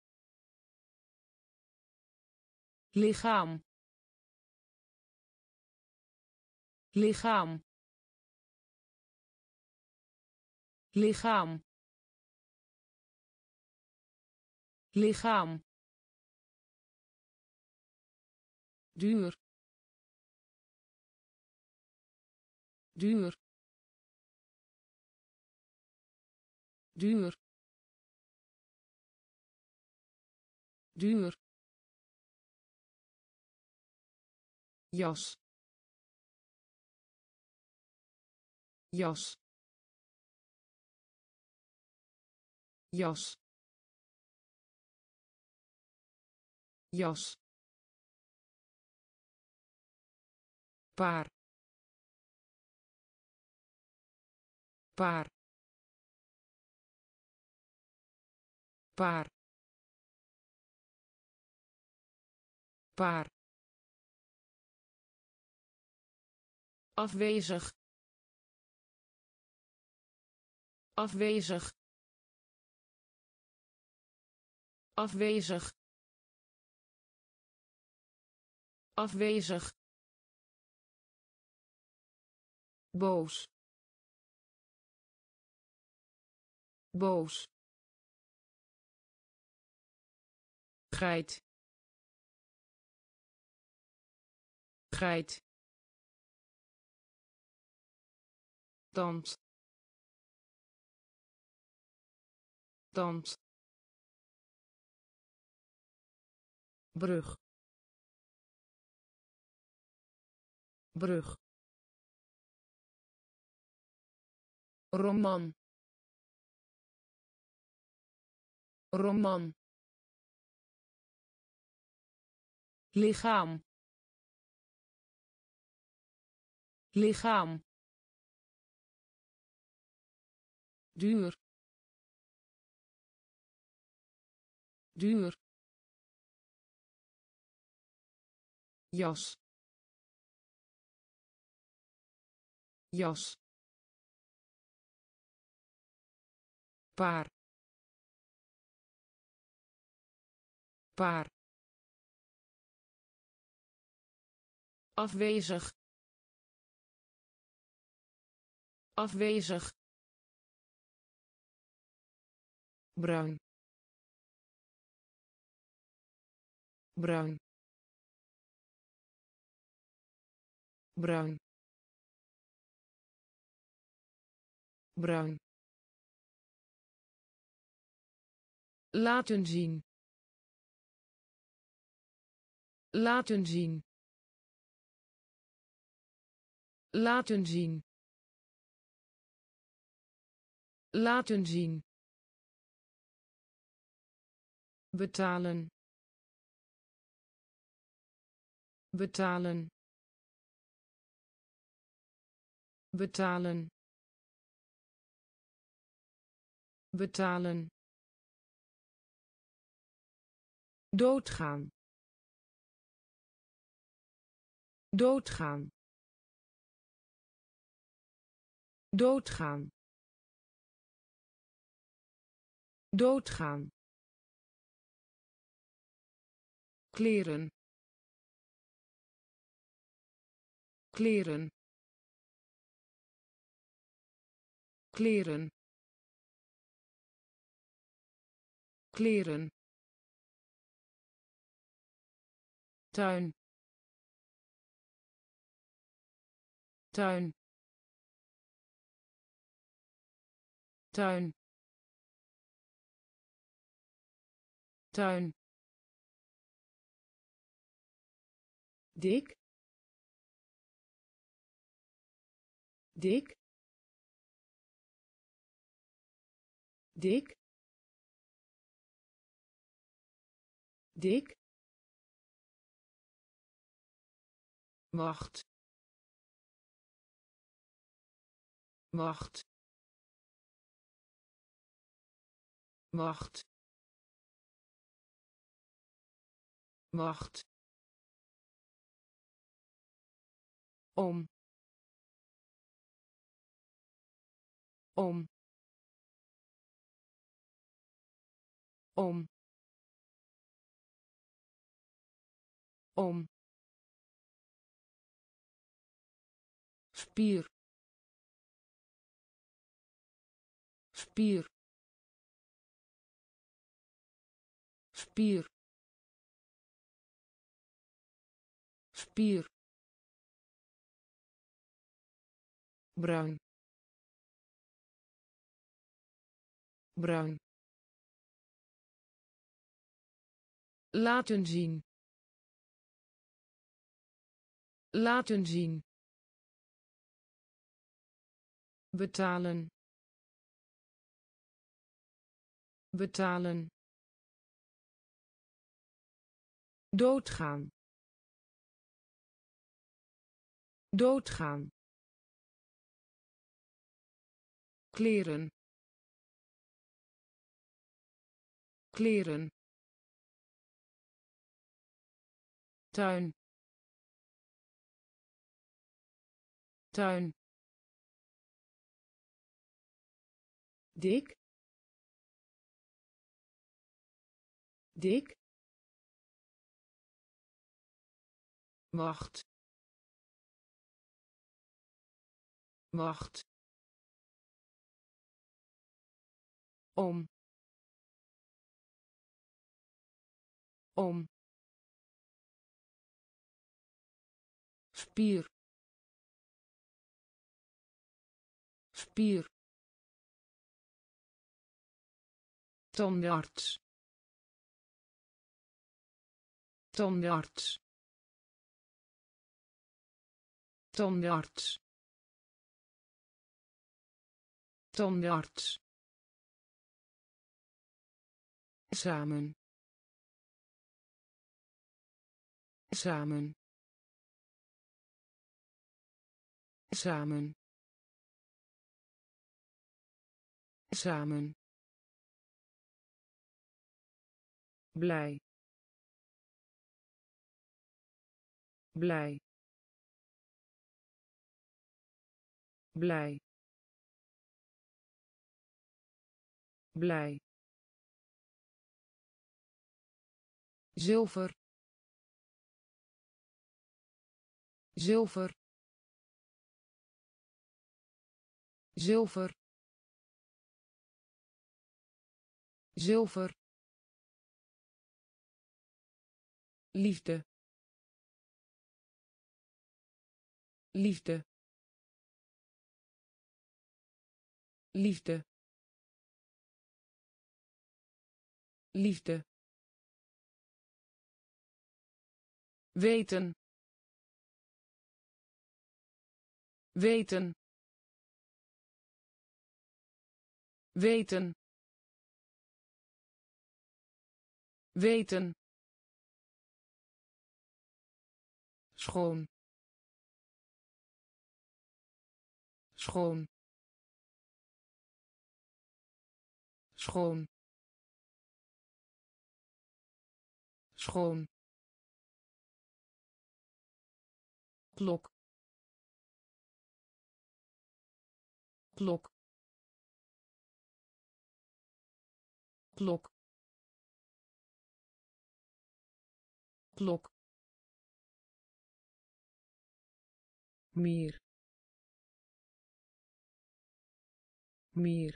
lichaam lichaam lichaam lichaam duur duur duur duur jas jas jas jas paar paar paar paar afwezig afwezig afwezig afwezig boos boos geit geit dans dans brug brug roman roman lichaam lichaam duur duur jas jas paar paar afwezig afwezig bruin bruin bruin bruin laten zien laten zien laten zien laten zien betalen betalen betalen betalen doodgaan doodgaan doodgaan doodgaan kleren kleren kleren kleren tuin tuin tuin tuin dik dik dik dik wacht wacht wacht wacht om om om om spier spier spier spier bruin bruin laten zien laten zien betalen betalen doodgaan doodgaan kleren kleren tuin tuin dik dik wacht wacht om om spier spier tandarts tandarts tandarts tandarts samen samen samen samen blij blij blij blij zilver zilver zilver zilver liefde liefde liefde liefde weten weten weten weten schoon schoon schoon schoon klok klok klok klok meer meer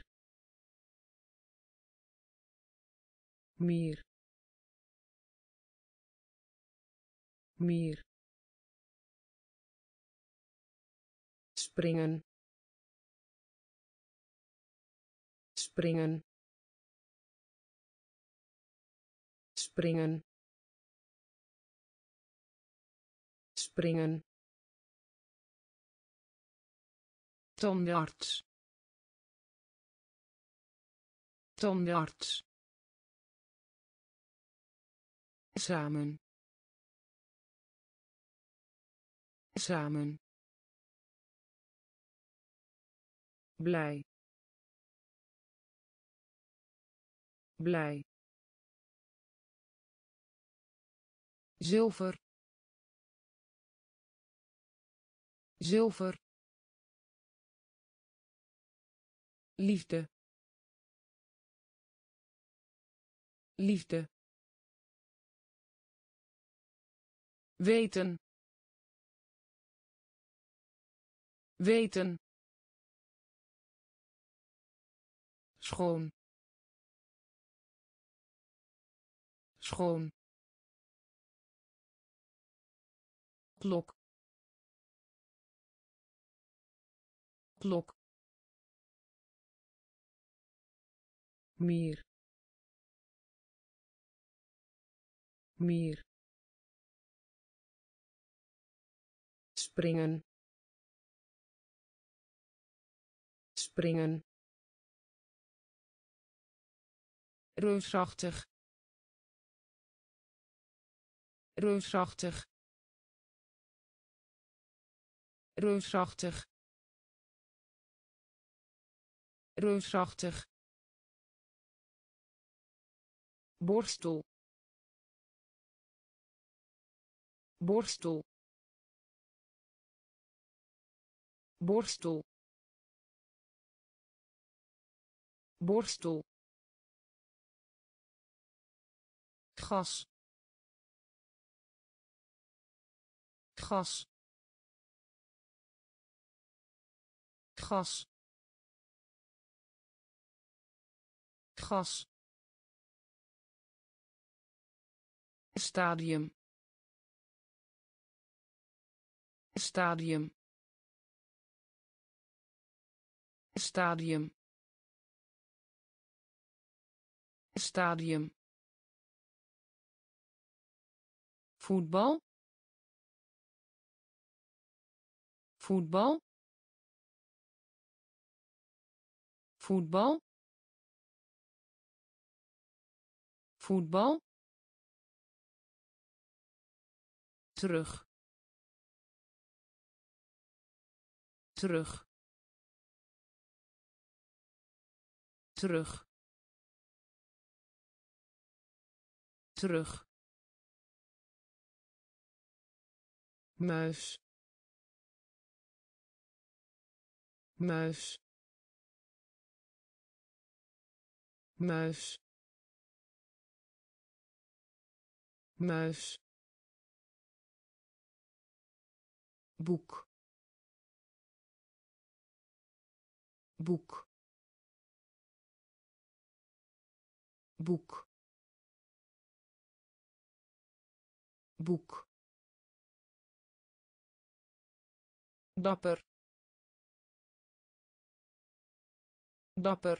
meer meer springen springen springen springen tandarts tandarts samen samen blij blij zilver zilver liefde liefde weten weten schoon schoon klok klok meer meer springen springen reusachtig reusachtig reusachtig reusachtig borstel borstel borstel borstel gas gas gas gas stadium stadium stadium stadium voetbal voetbal voetbal voetbal terug terug terug terug muis muis muis muis boek boek boek boek dapper dapper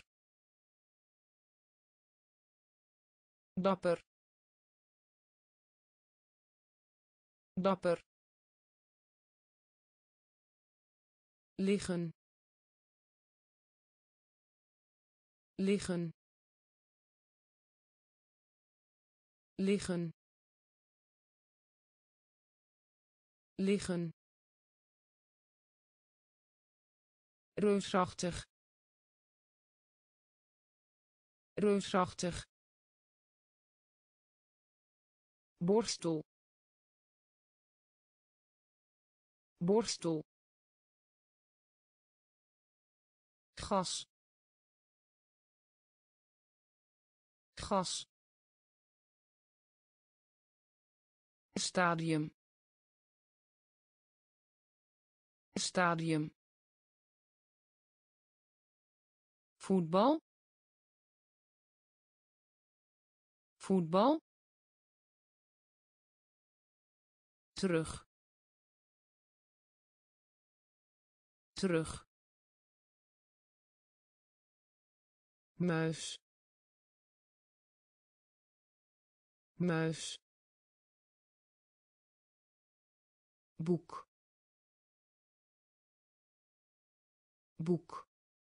dapper dapper liggen liggen liggen liggen reusachtig reusachtig borstel borstel gas gas stadium stadium voetbal voetbal terug terug muis muis boek boek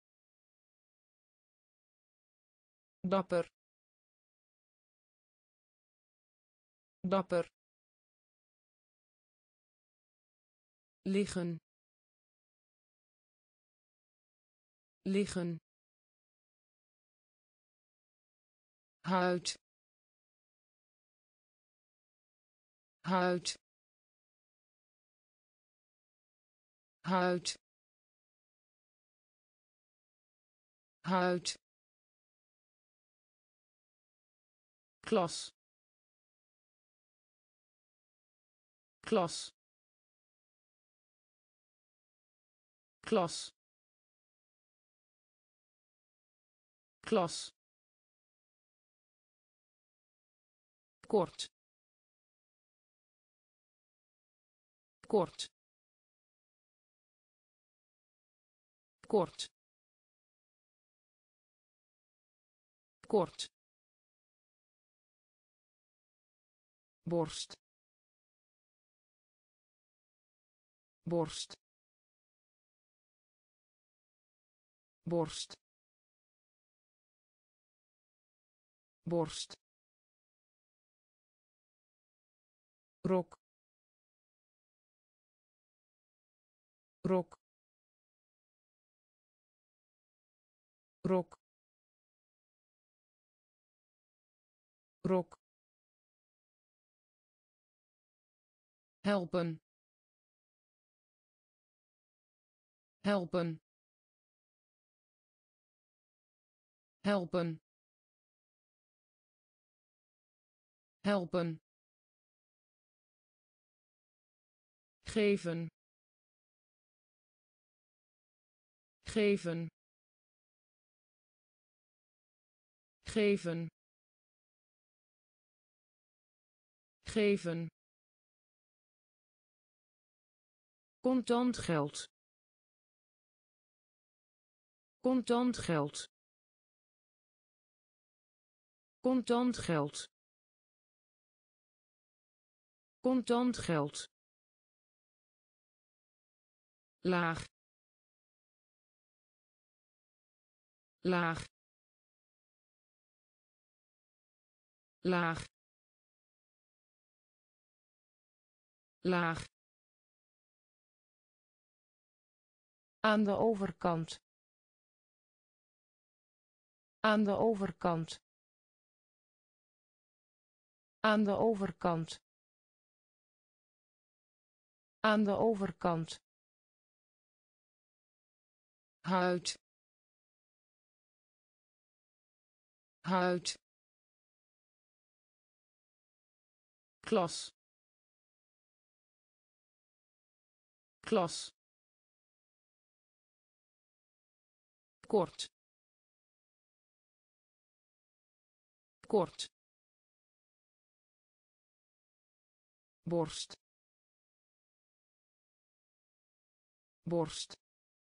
dapper dapper liggen liggen huid huid huid huid klas klas klas klas kort kort kort kort borst borst borst borst rok rok rok rok helpen helpen helpen helpen geven geven geven geven contant geld contant geld contant geld contant geld laag laag laag laag aan de overkant aan de overkant aan de overkant aan de overkant huid huid klas klas kort kort borst borst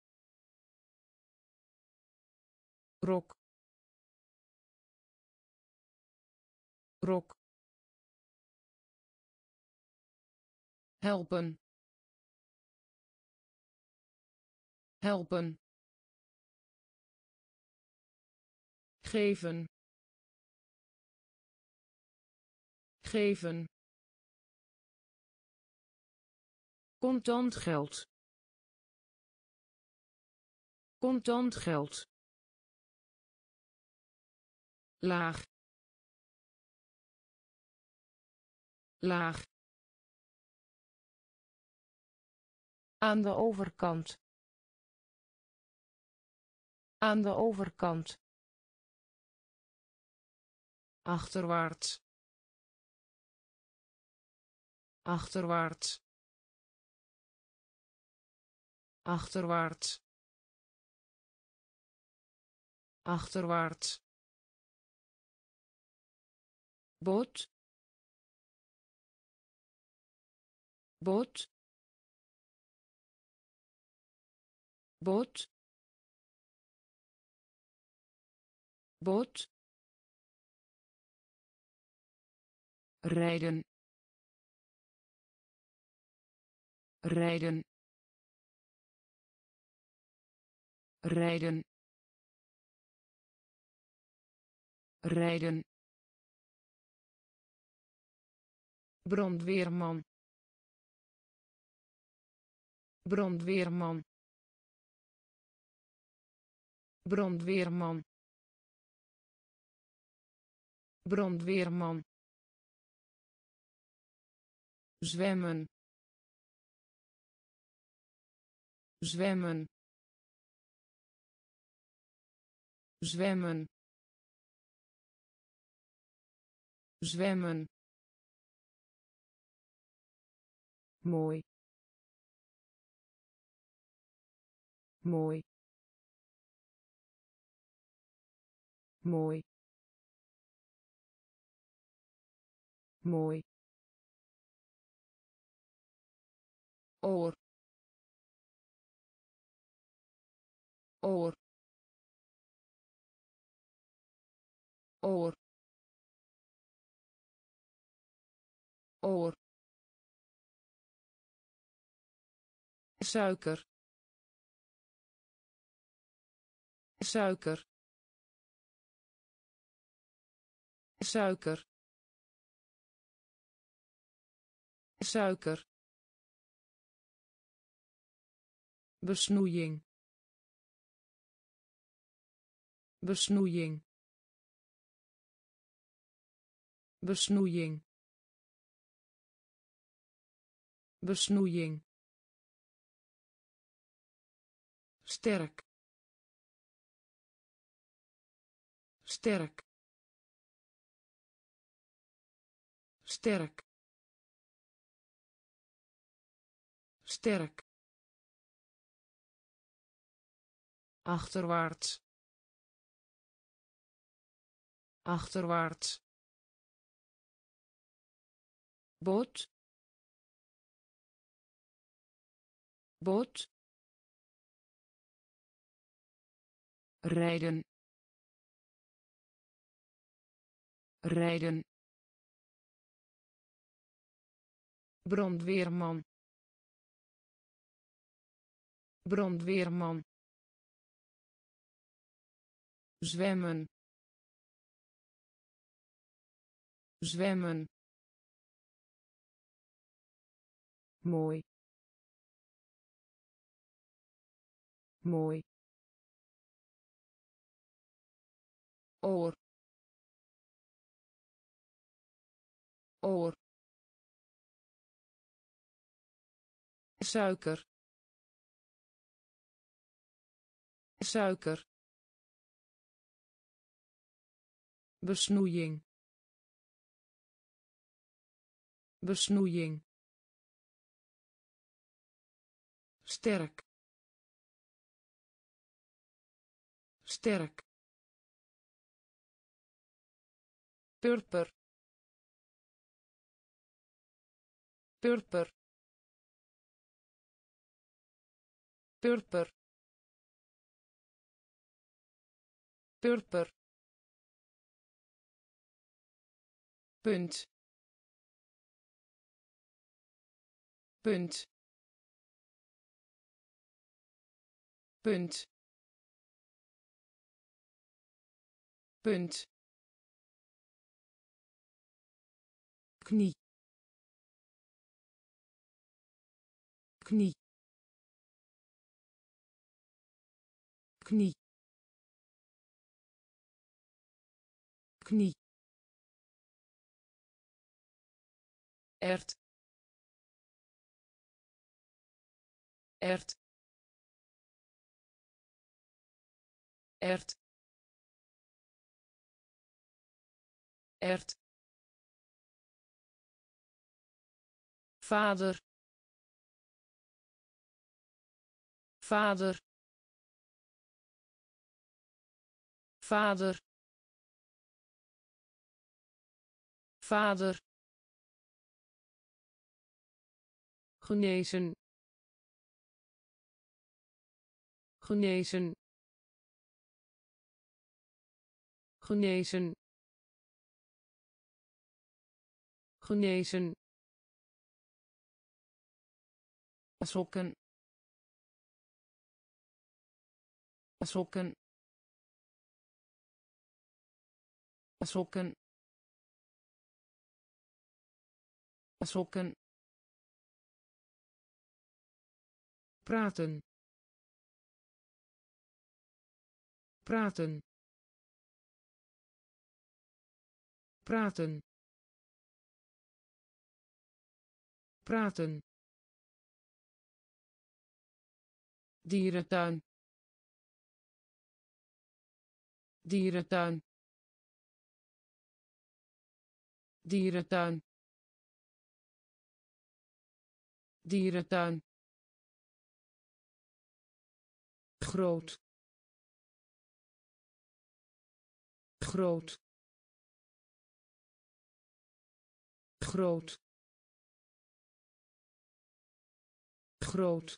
rok rok helpen helpen geven geven contant geld contant geld laag laag aan de overkant aan de overkant achterwaarts achterwaarts achterwaarts achterwaarts bot bot bot bot rijden rijden rijden rijden brandweerman brandweerman brandweerman brandweerman zwemmen zwemmen zwemmen zwemmen mooi mooi mooi mooi oor oor oor oor suiker suiker suiker suiker besnoeiing besnoeiing besnoeiing besnoeiing sterk sterk sterk sterk achterwaarts achterwaarts bot bot rijden rijden brandweerman brandweerman zwemmen zwemmen mooi mooi oor oor suiker suiker besnoeiing besnoeiing sterk sterk purper purper purper purper punt punt punt punt knie knie knie knie ert ert ert ert vader vader vader vader genezen genezen genezen genezen sokken sokken sokken sokken praten praten praten praten dierentuin dierentuin dierentuin dierentuin groot groot groot groot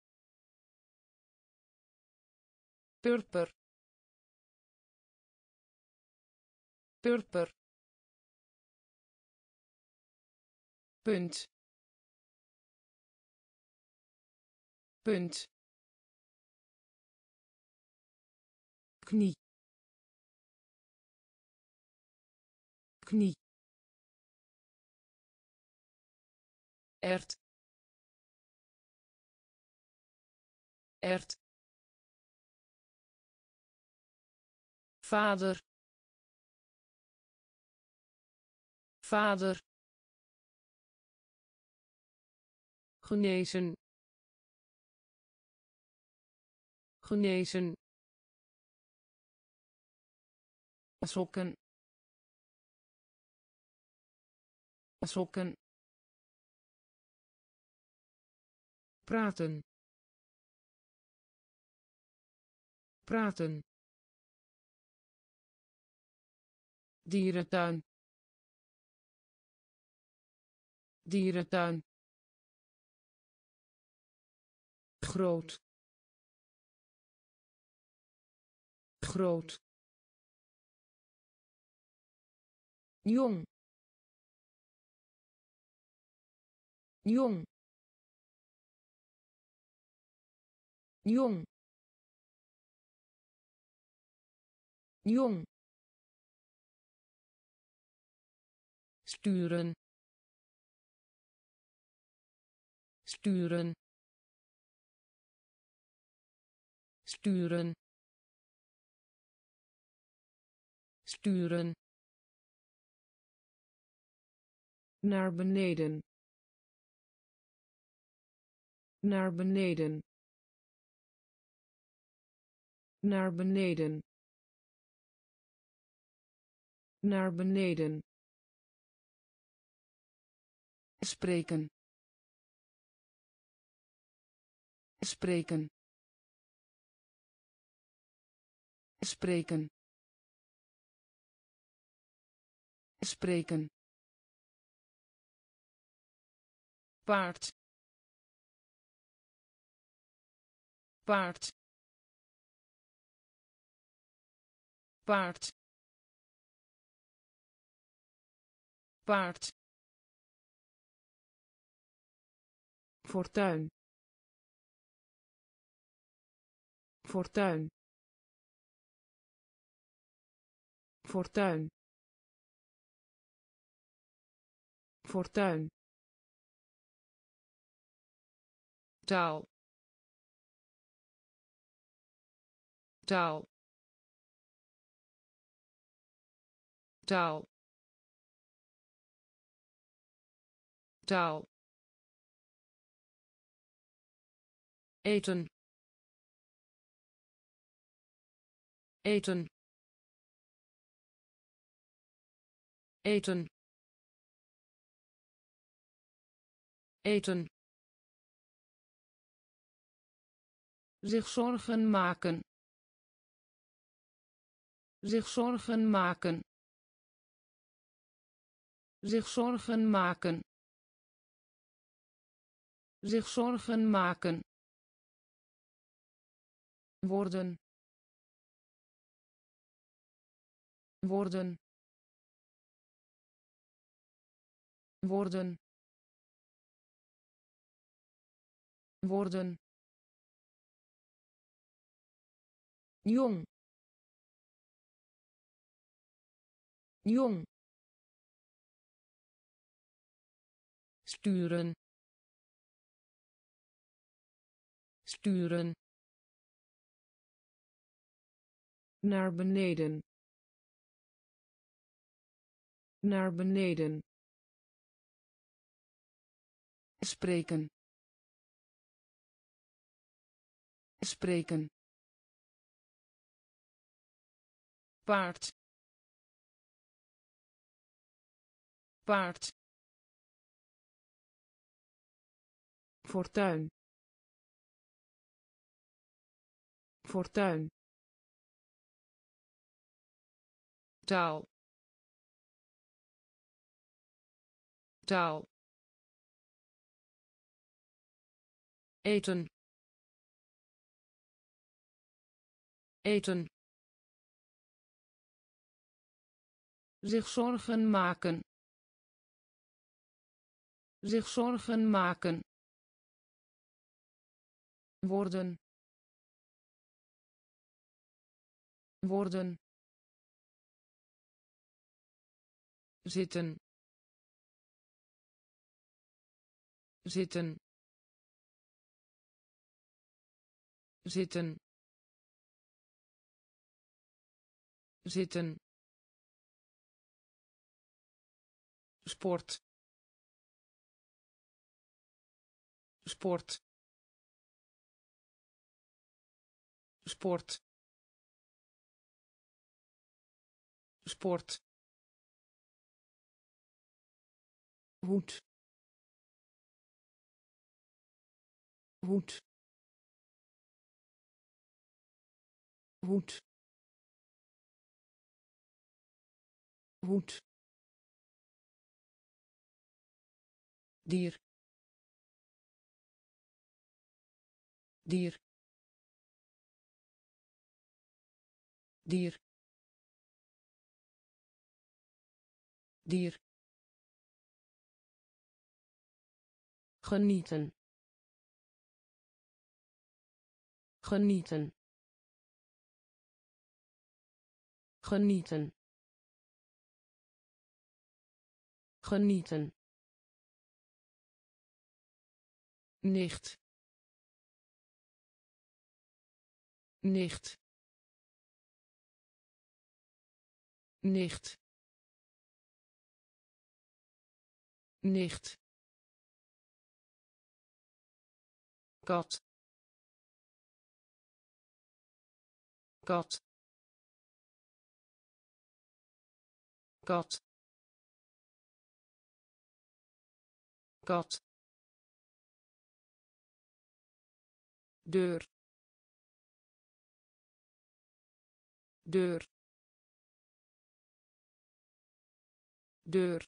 purper purper punt punt knie knie ert ert vader vader genezen genezen sokken sokken praten praten dierentuin dierentuin groot groot jong jong jong jong sturen sturen sturen sturen naar beneden naar beneden naar beneden naar beneden spreken spreken spreken spreken paard paard paard paard fortuin fortuin fortuin fortuin taal taal taal taal eten eten eten eten, zich zorgen maken, zich zorgen maken, zich zorgen maken, zich zorgen maken, worden, worden, worden, worden, jong, jong, sturen, sturen, naar beneden, naar beneden, spreken, spreken, paard, paard, fortuin, fortuin, taal, taal, eten, eten, zich zorgen maken, zich zorgen maken, worden, worden, zitten, zitten, zitten, zitten, sport, sport, sport, sport, hoed, hoed, hoed, hoed, dier, dier, dier, dier, genieten, genieten, genieten, genieten, nicht, nicht, nicht, nicht, kat, kat, kat, kat, deur, deur, deur,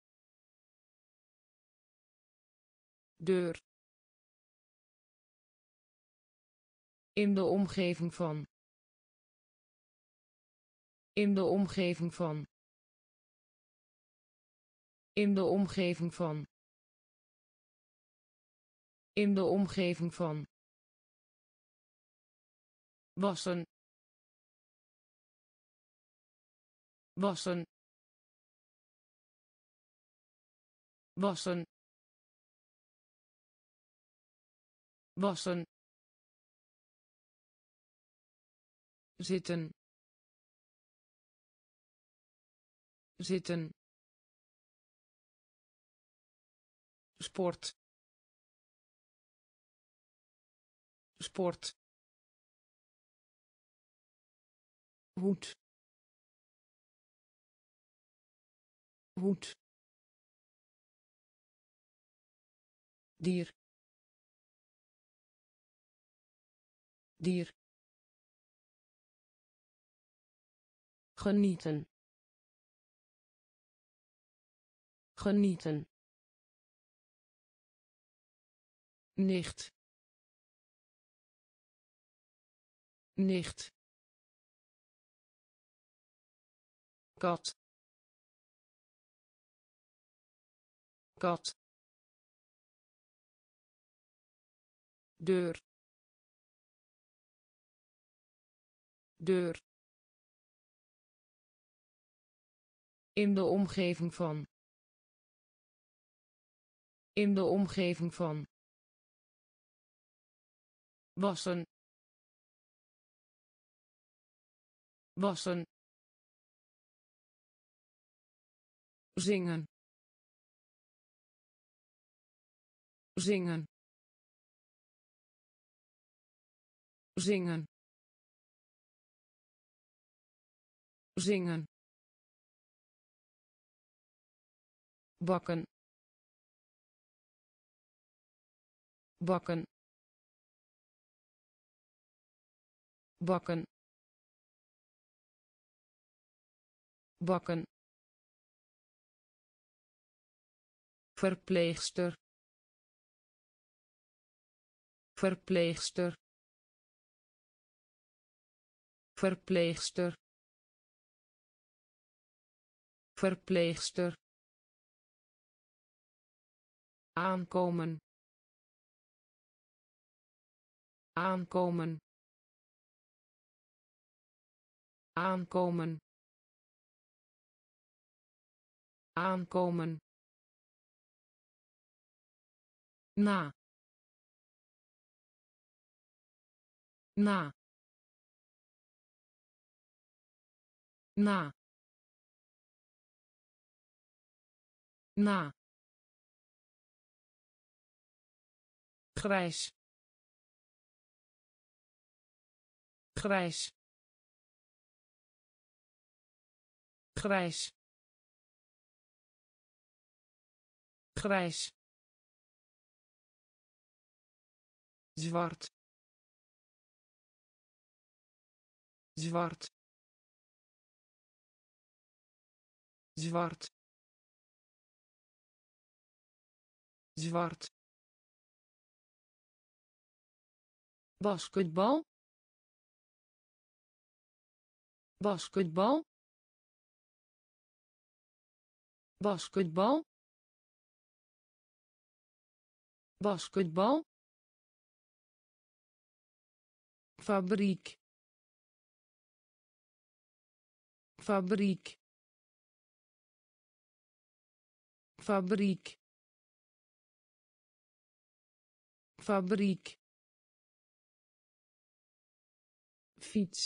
deur, in de omgeving van, in de omgeving van, in de omgeving van, in de omgeving van, wassen, wassen, wassen, wassen, zitten, zitten, sport, sport, hoed, hoed, dier dier genieten genieten nicht nicht kat kat deur deur in de omgeving van in de omgeving van wassen wassen zingen zingen zingen zingen bakken bakken bakken bakken verpleegster verpleegster verpleegster verpleegster aankomen aankomen aankomen aankomen na na na na grijs grijs grijs grijs zwart zwart zwart zwart basketbal basketbal basketbal basketbal fabriek fabriek fabriek fabriek fiets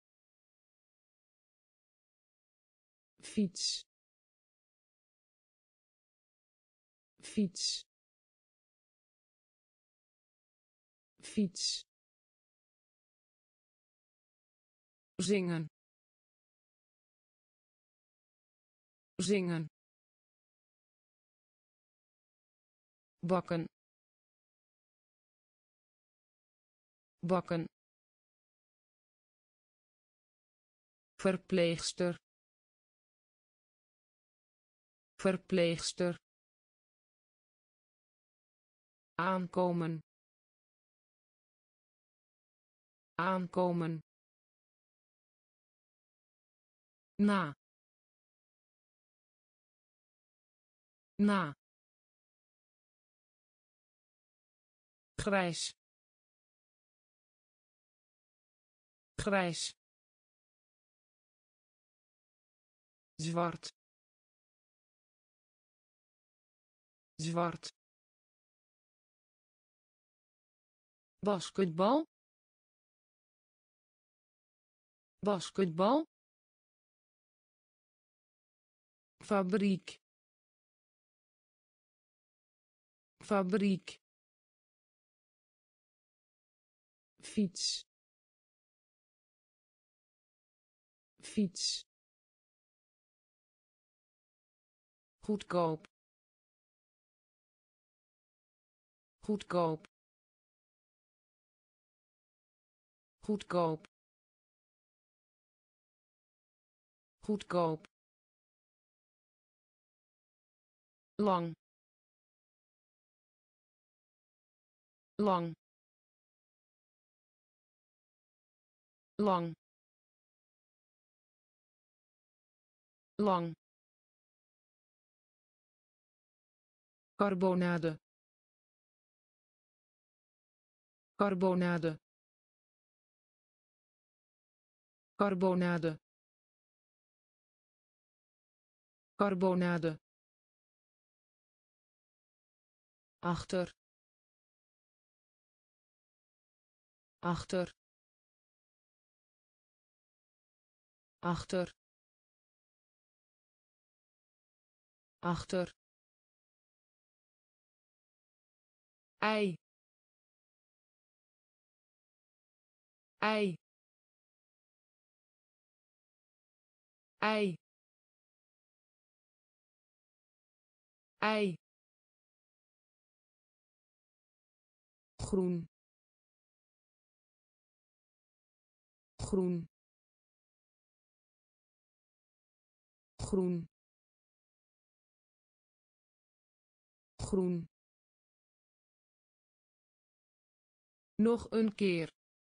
fiets fiets fiets zingen zingen bakken bakken verpleegster verpleegster aankomen aankomen na na grijs grijs zwart zwart basketbal basketbal fabriek fabriek fiets fiets goedkoop goedkoop goedkoop goedkoop lang lang lang lang carbonade carbonade carbonade carbonade achter achter achter achter ei ei ei ei groen groen groen groen nog een keer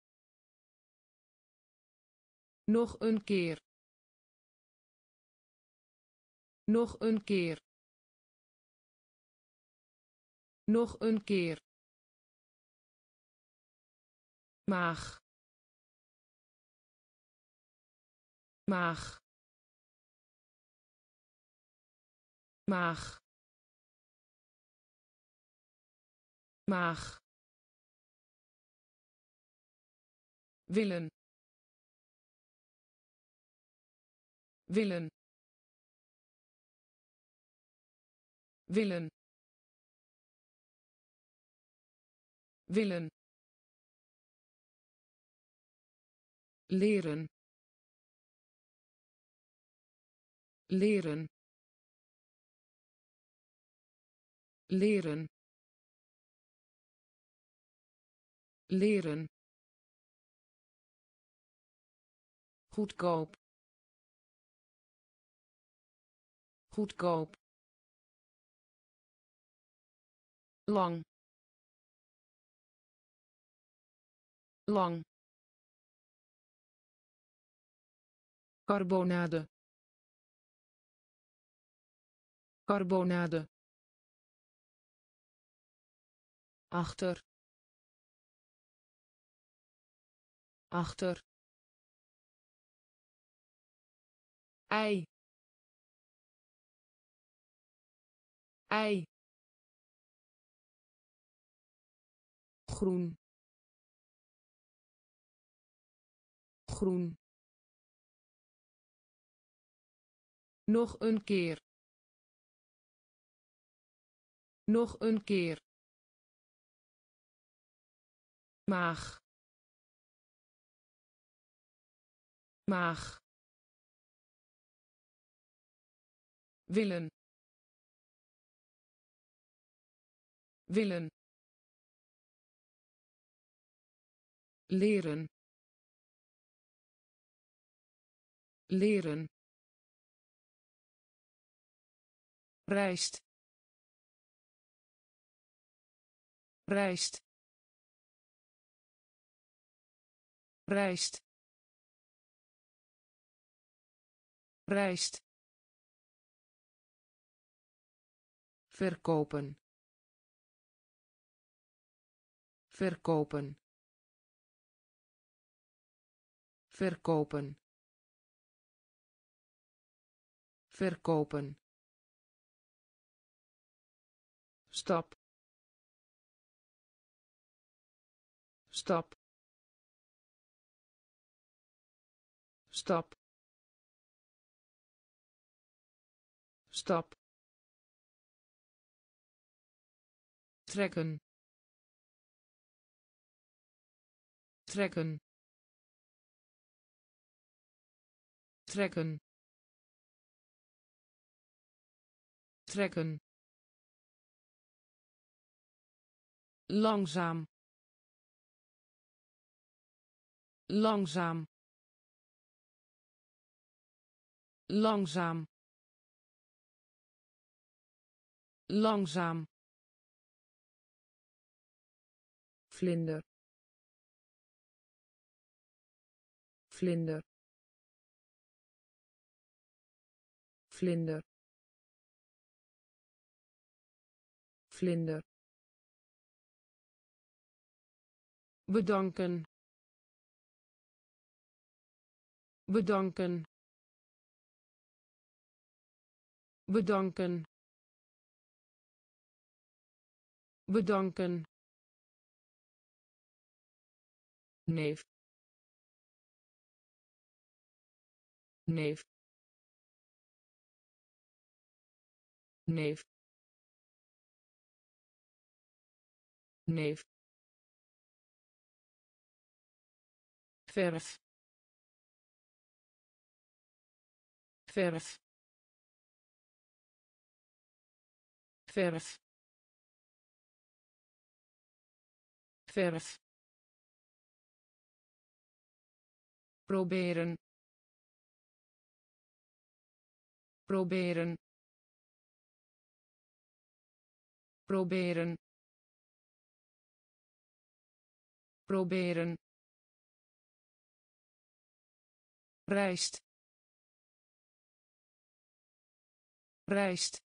nog een keer nog een keer nog een keer maag maag maag maag willen willen willen willen leren leren leren leren goedkoop goedkoop lang lang carbonade carbonade achter achter ei ei groen groen nog een keer nog een keer maag maag willen willen leren leren rijst rijst rijst rijst verkopen verkopen verkopen verkopen stap stap stap stap trekken trekken trekken trekken langzaam langzaam langzaam langzaam vlinder vlinder vlinder vlinder bedanken bedanken bedanken bedanken neef neef neef neef verf verf verf verf proberen proberen proberen proberen rijst rijst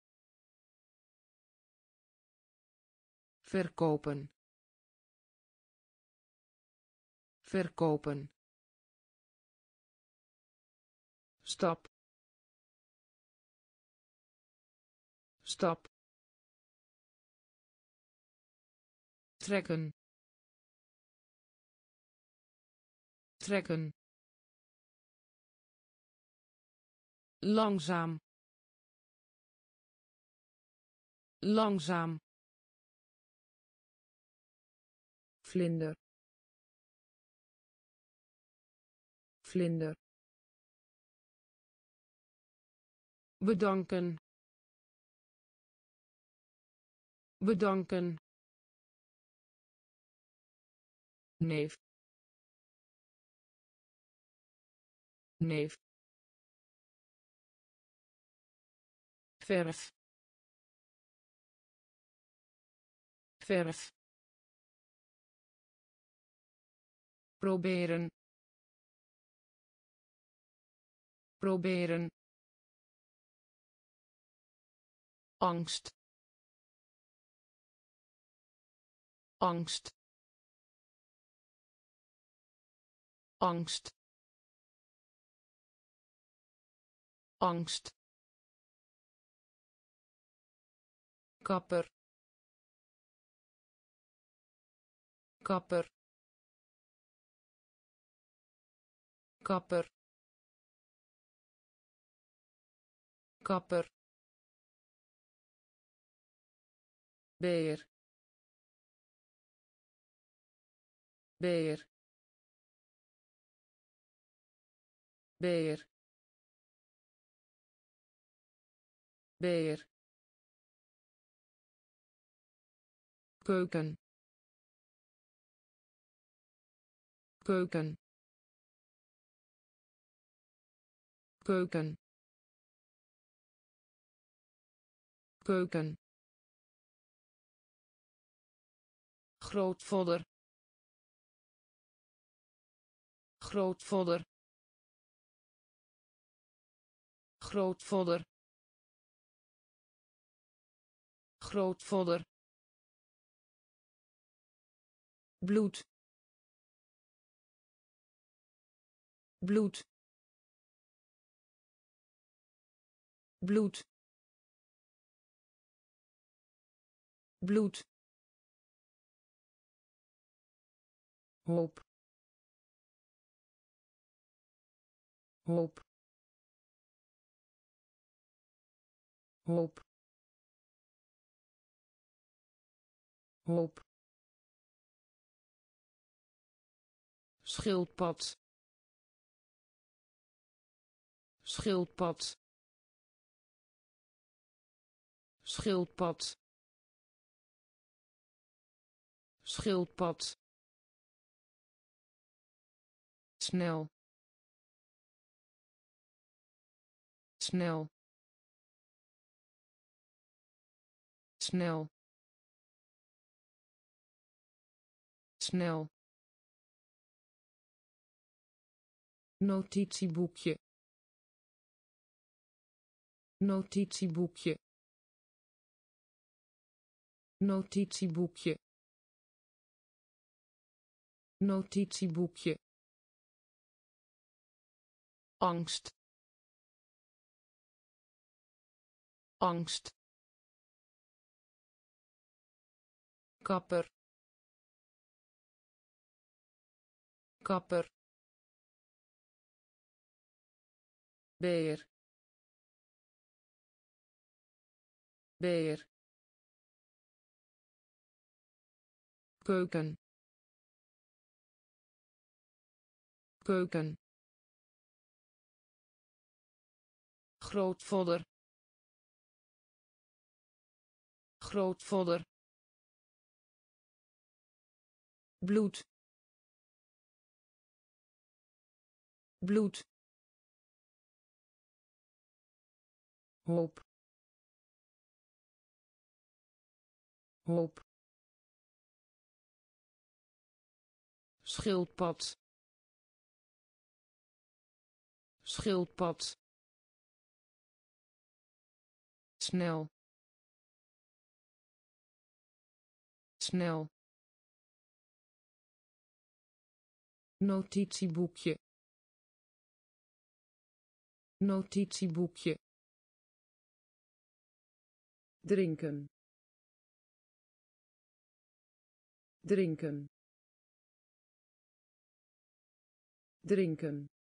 verkopen verkopen stap stap trekken trekken langzaam langzaam vlinder vlinder bedanken bedanken neef neef verf verf proberen proberen angst angst angst angst kapper kapper kapper kapper beer beer beer beer keuken keuken keuken keuken grootvader grootvader grootvader grootvader bloed bloed bloed bloed hoop hoop hoop hoop schildpad schildpad schildpad schildpad, snel, snel, snel, snel, notitieboekje, notitieboekje, notitieboekje, notitieboekje, angst, angst, kapper, kapper, beer, beer, keuken, keuken, grootvader, grootvader, bloed, bloed, hoop, hoop, schildpad, schildpad, snel, snel, notitieboekje, notitieboekje, drinken, drinken, drinken,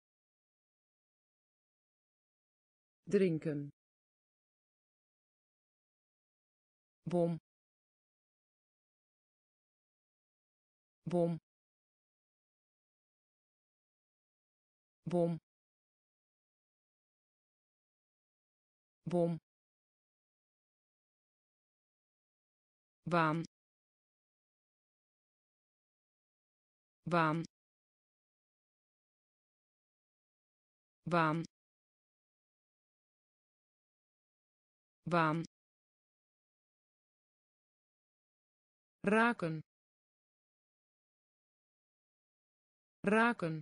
drinken, bom, bom, bom, bom, baan, baan, baan, baan, raken, raken,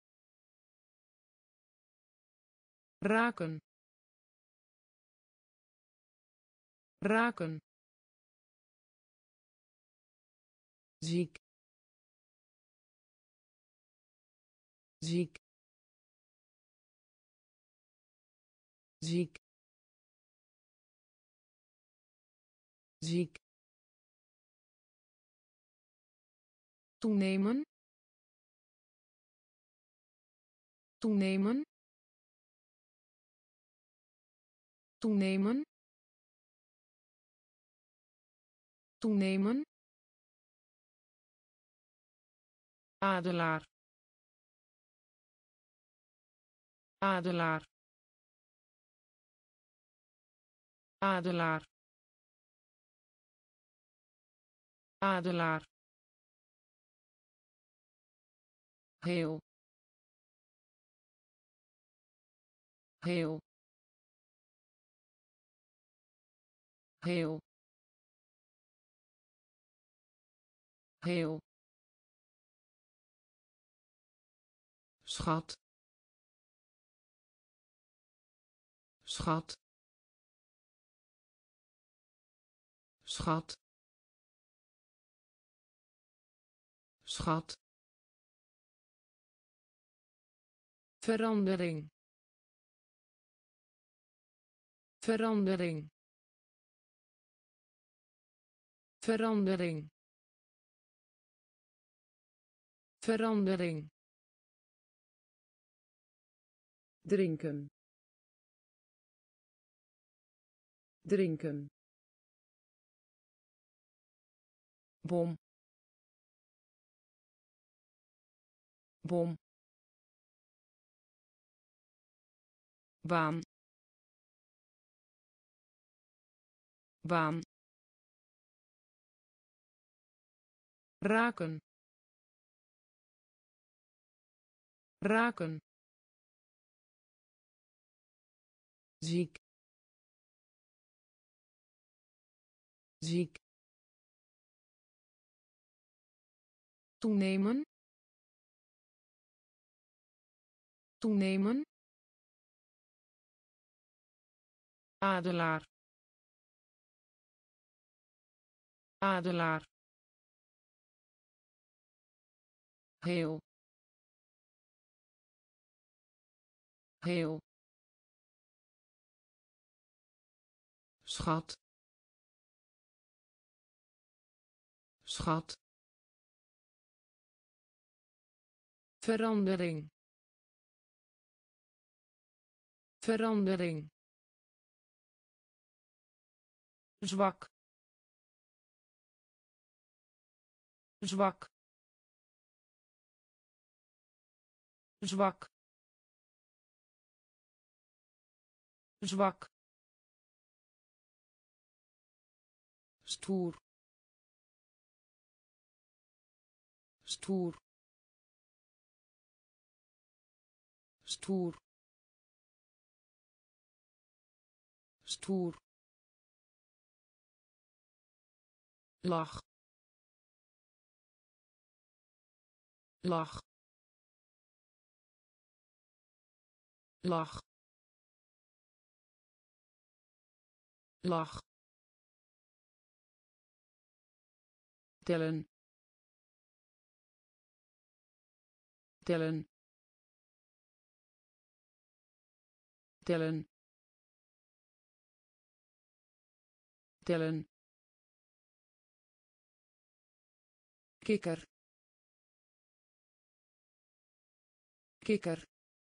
raken, raken, ziek, ziek, ziek, ziek, toenemen, toenemen, toenemen, toenemen, adelaar, adelaar, adelaar, adelaar, heel, heel, heel, heel, schat, schat, schat, schat, verandering, verandering, verandering, verandering, drinken, drinken, bom, bom, baan, baan, raken, raken, ziek, ziek, toenemen, toenemen, adelaar, adelaar, heel, heel, schat, schat, verandering, verandering, zwak, zwak, zwak, zwak, stoer, stoer, stoer, stoer, lach, lach, lach, lach, tellen, tellen, tellen, tellen, kikker, kikker,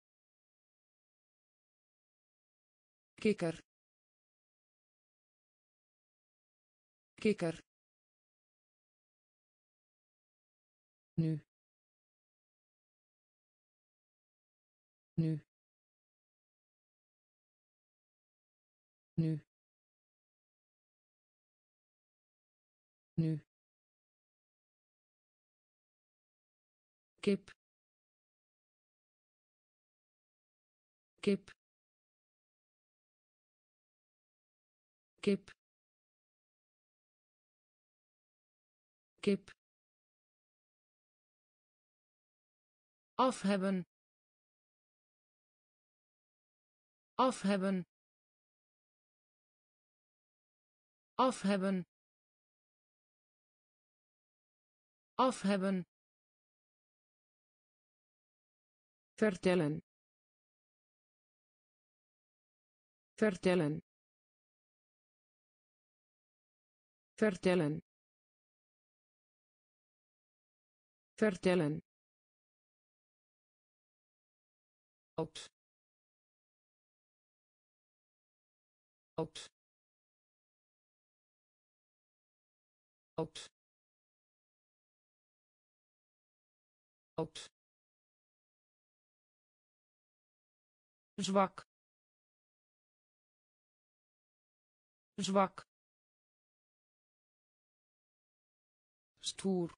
kikker, kikker, nu, nu, nu, nu, kip, kip, kip, kip, af hebben, af hebben, af hebben, af hebben, vertellen, vertellen, vertellen, vertellen, oud, oud, oud, oud, zwak, zwak, stoer,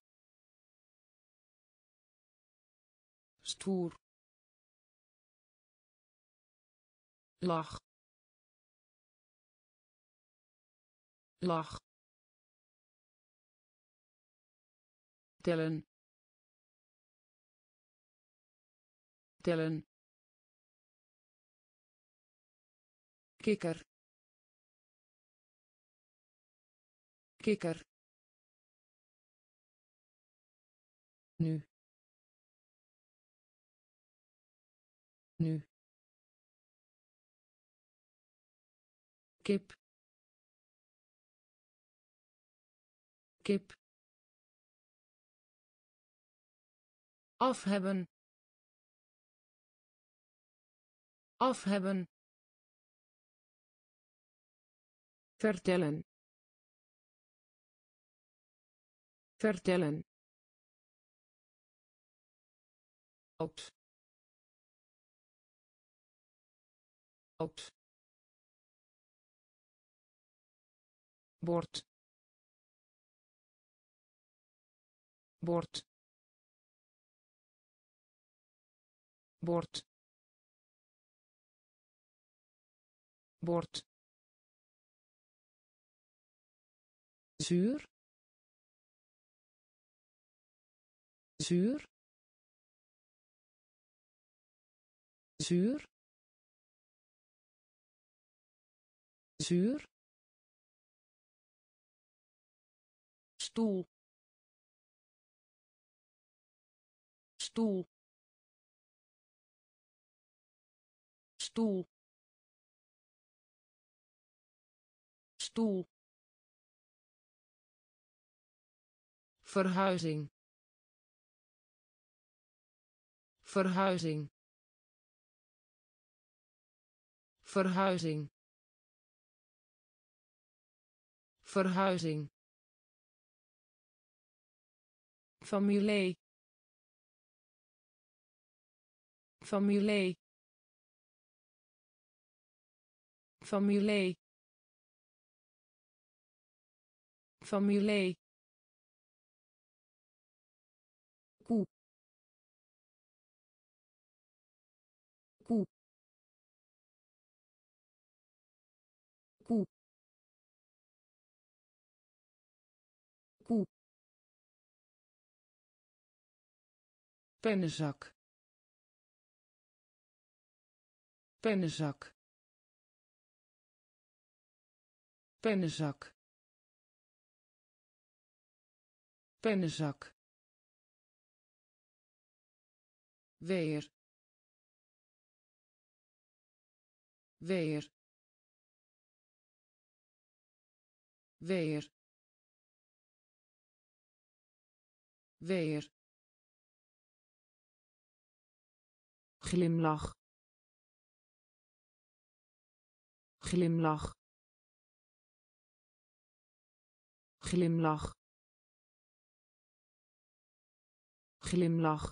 stoer, lach, lach, tellen, tellen, kikker, kikker, nu, nu, kip, kip, af hebben, af hebben, vertellen, vertellen, oud, oud, bord, bord bord bord zuur zuur zuur zuur stoel stoel stoel stoel verhuizing verhuizing verhuizing verhuizing familie familie familie familie koe koe koe koe pennenzak pennenzak pennenzak pennenzak weer weer weer weer glimlach glimlach glimlach glimlach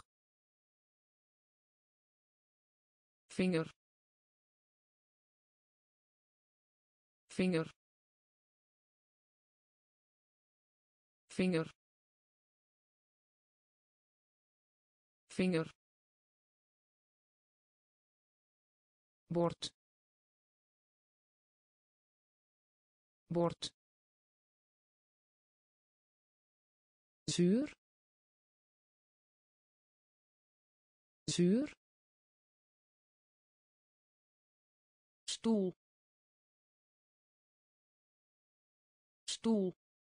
vinger vinger vinger vinger bord bord zuur zuur stoel stoel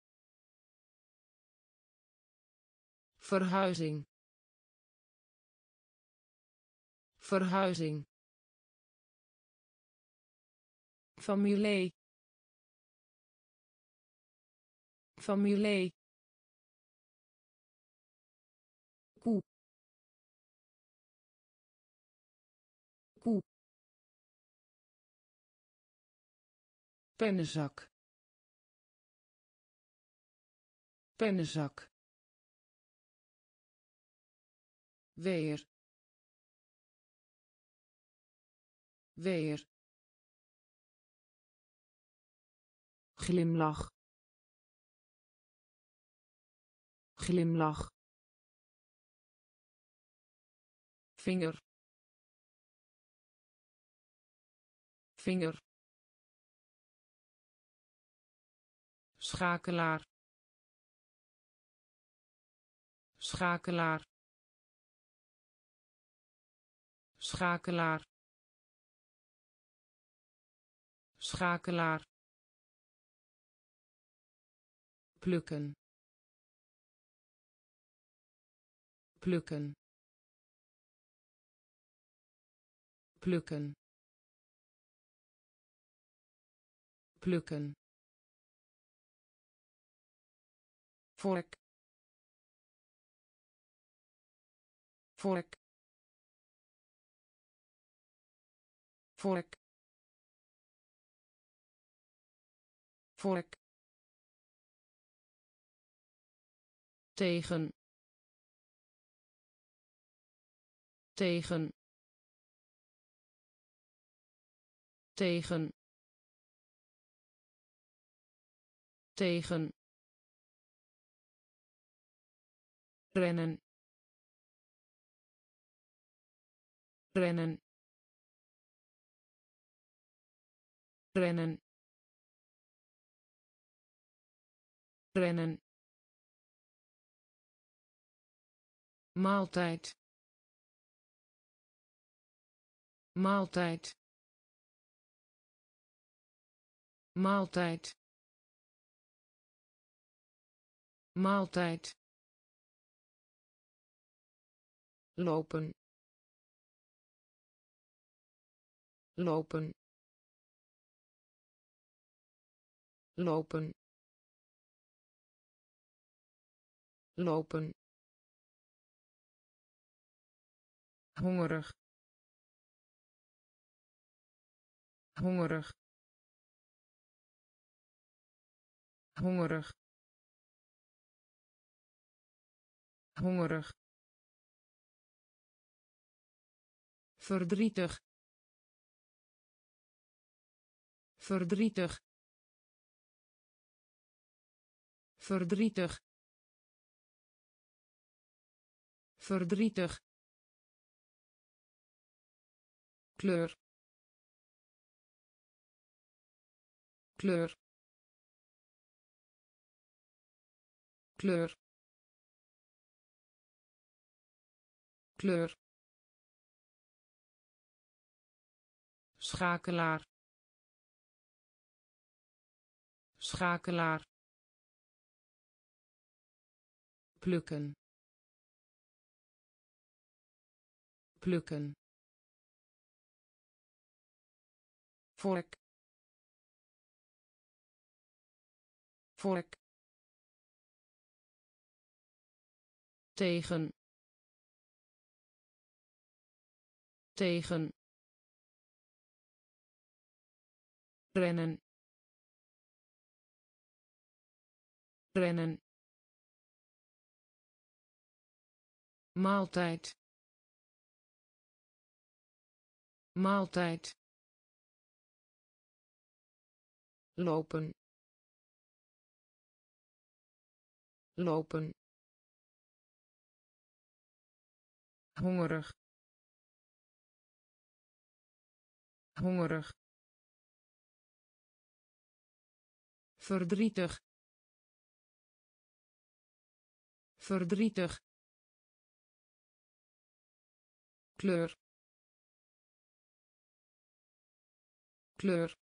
verhuizing verhuizing familie familie koe koe pennenzak pennenzak weer weer glimlach glimlach vinger vinger schakelaar schakelaar schakelaar schakelaar plukken plukken plukken plukken vork vork vork vork tegen tegen tegen tegen rennen rennen rennen rennen maaltijd maaltijd maaltijd maaltijd lopen lopen lopen lopen hongerig hongerig hongerig hongerig verdrietig verdrietig verdrietig verdrietig kleur kleur kleur kleur schakelaar schakelaar plukken plukken vork vork tegen tegen rennen rennen maaltijd maaltijd lopen lopen hongerig hongerig verdrietig verdrietig kleur kleur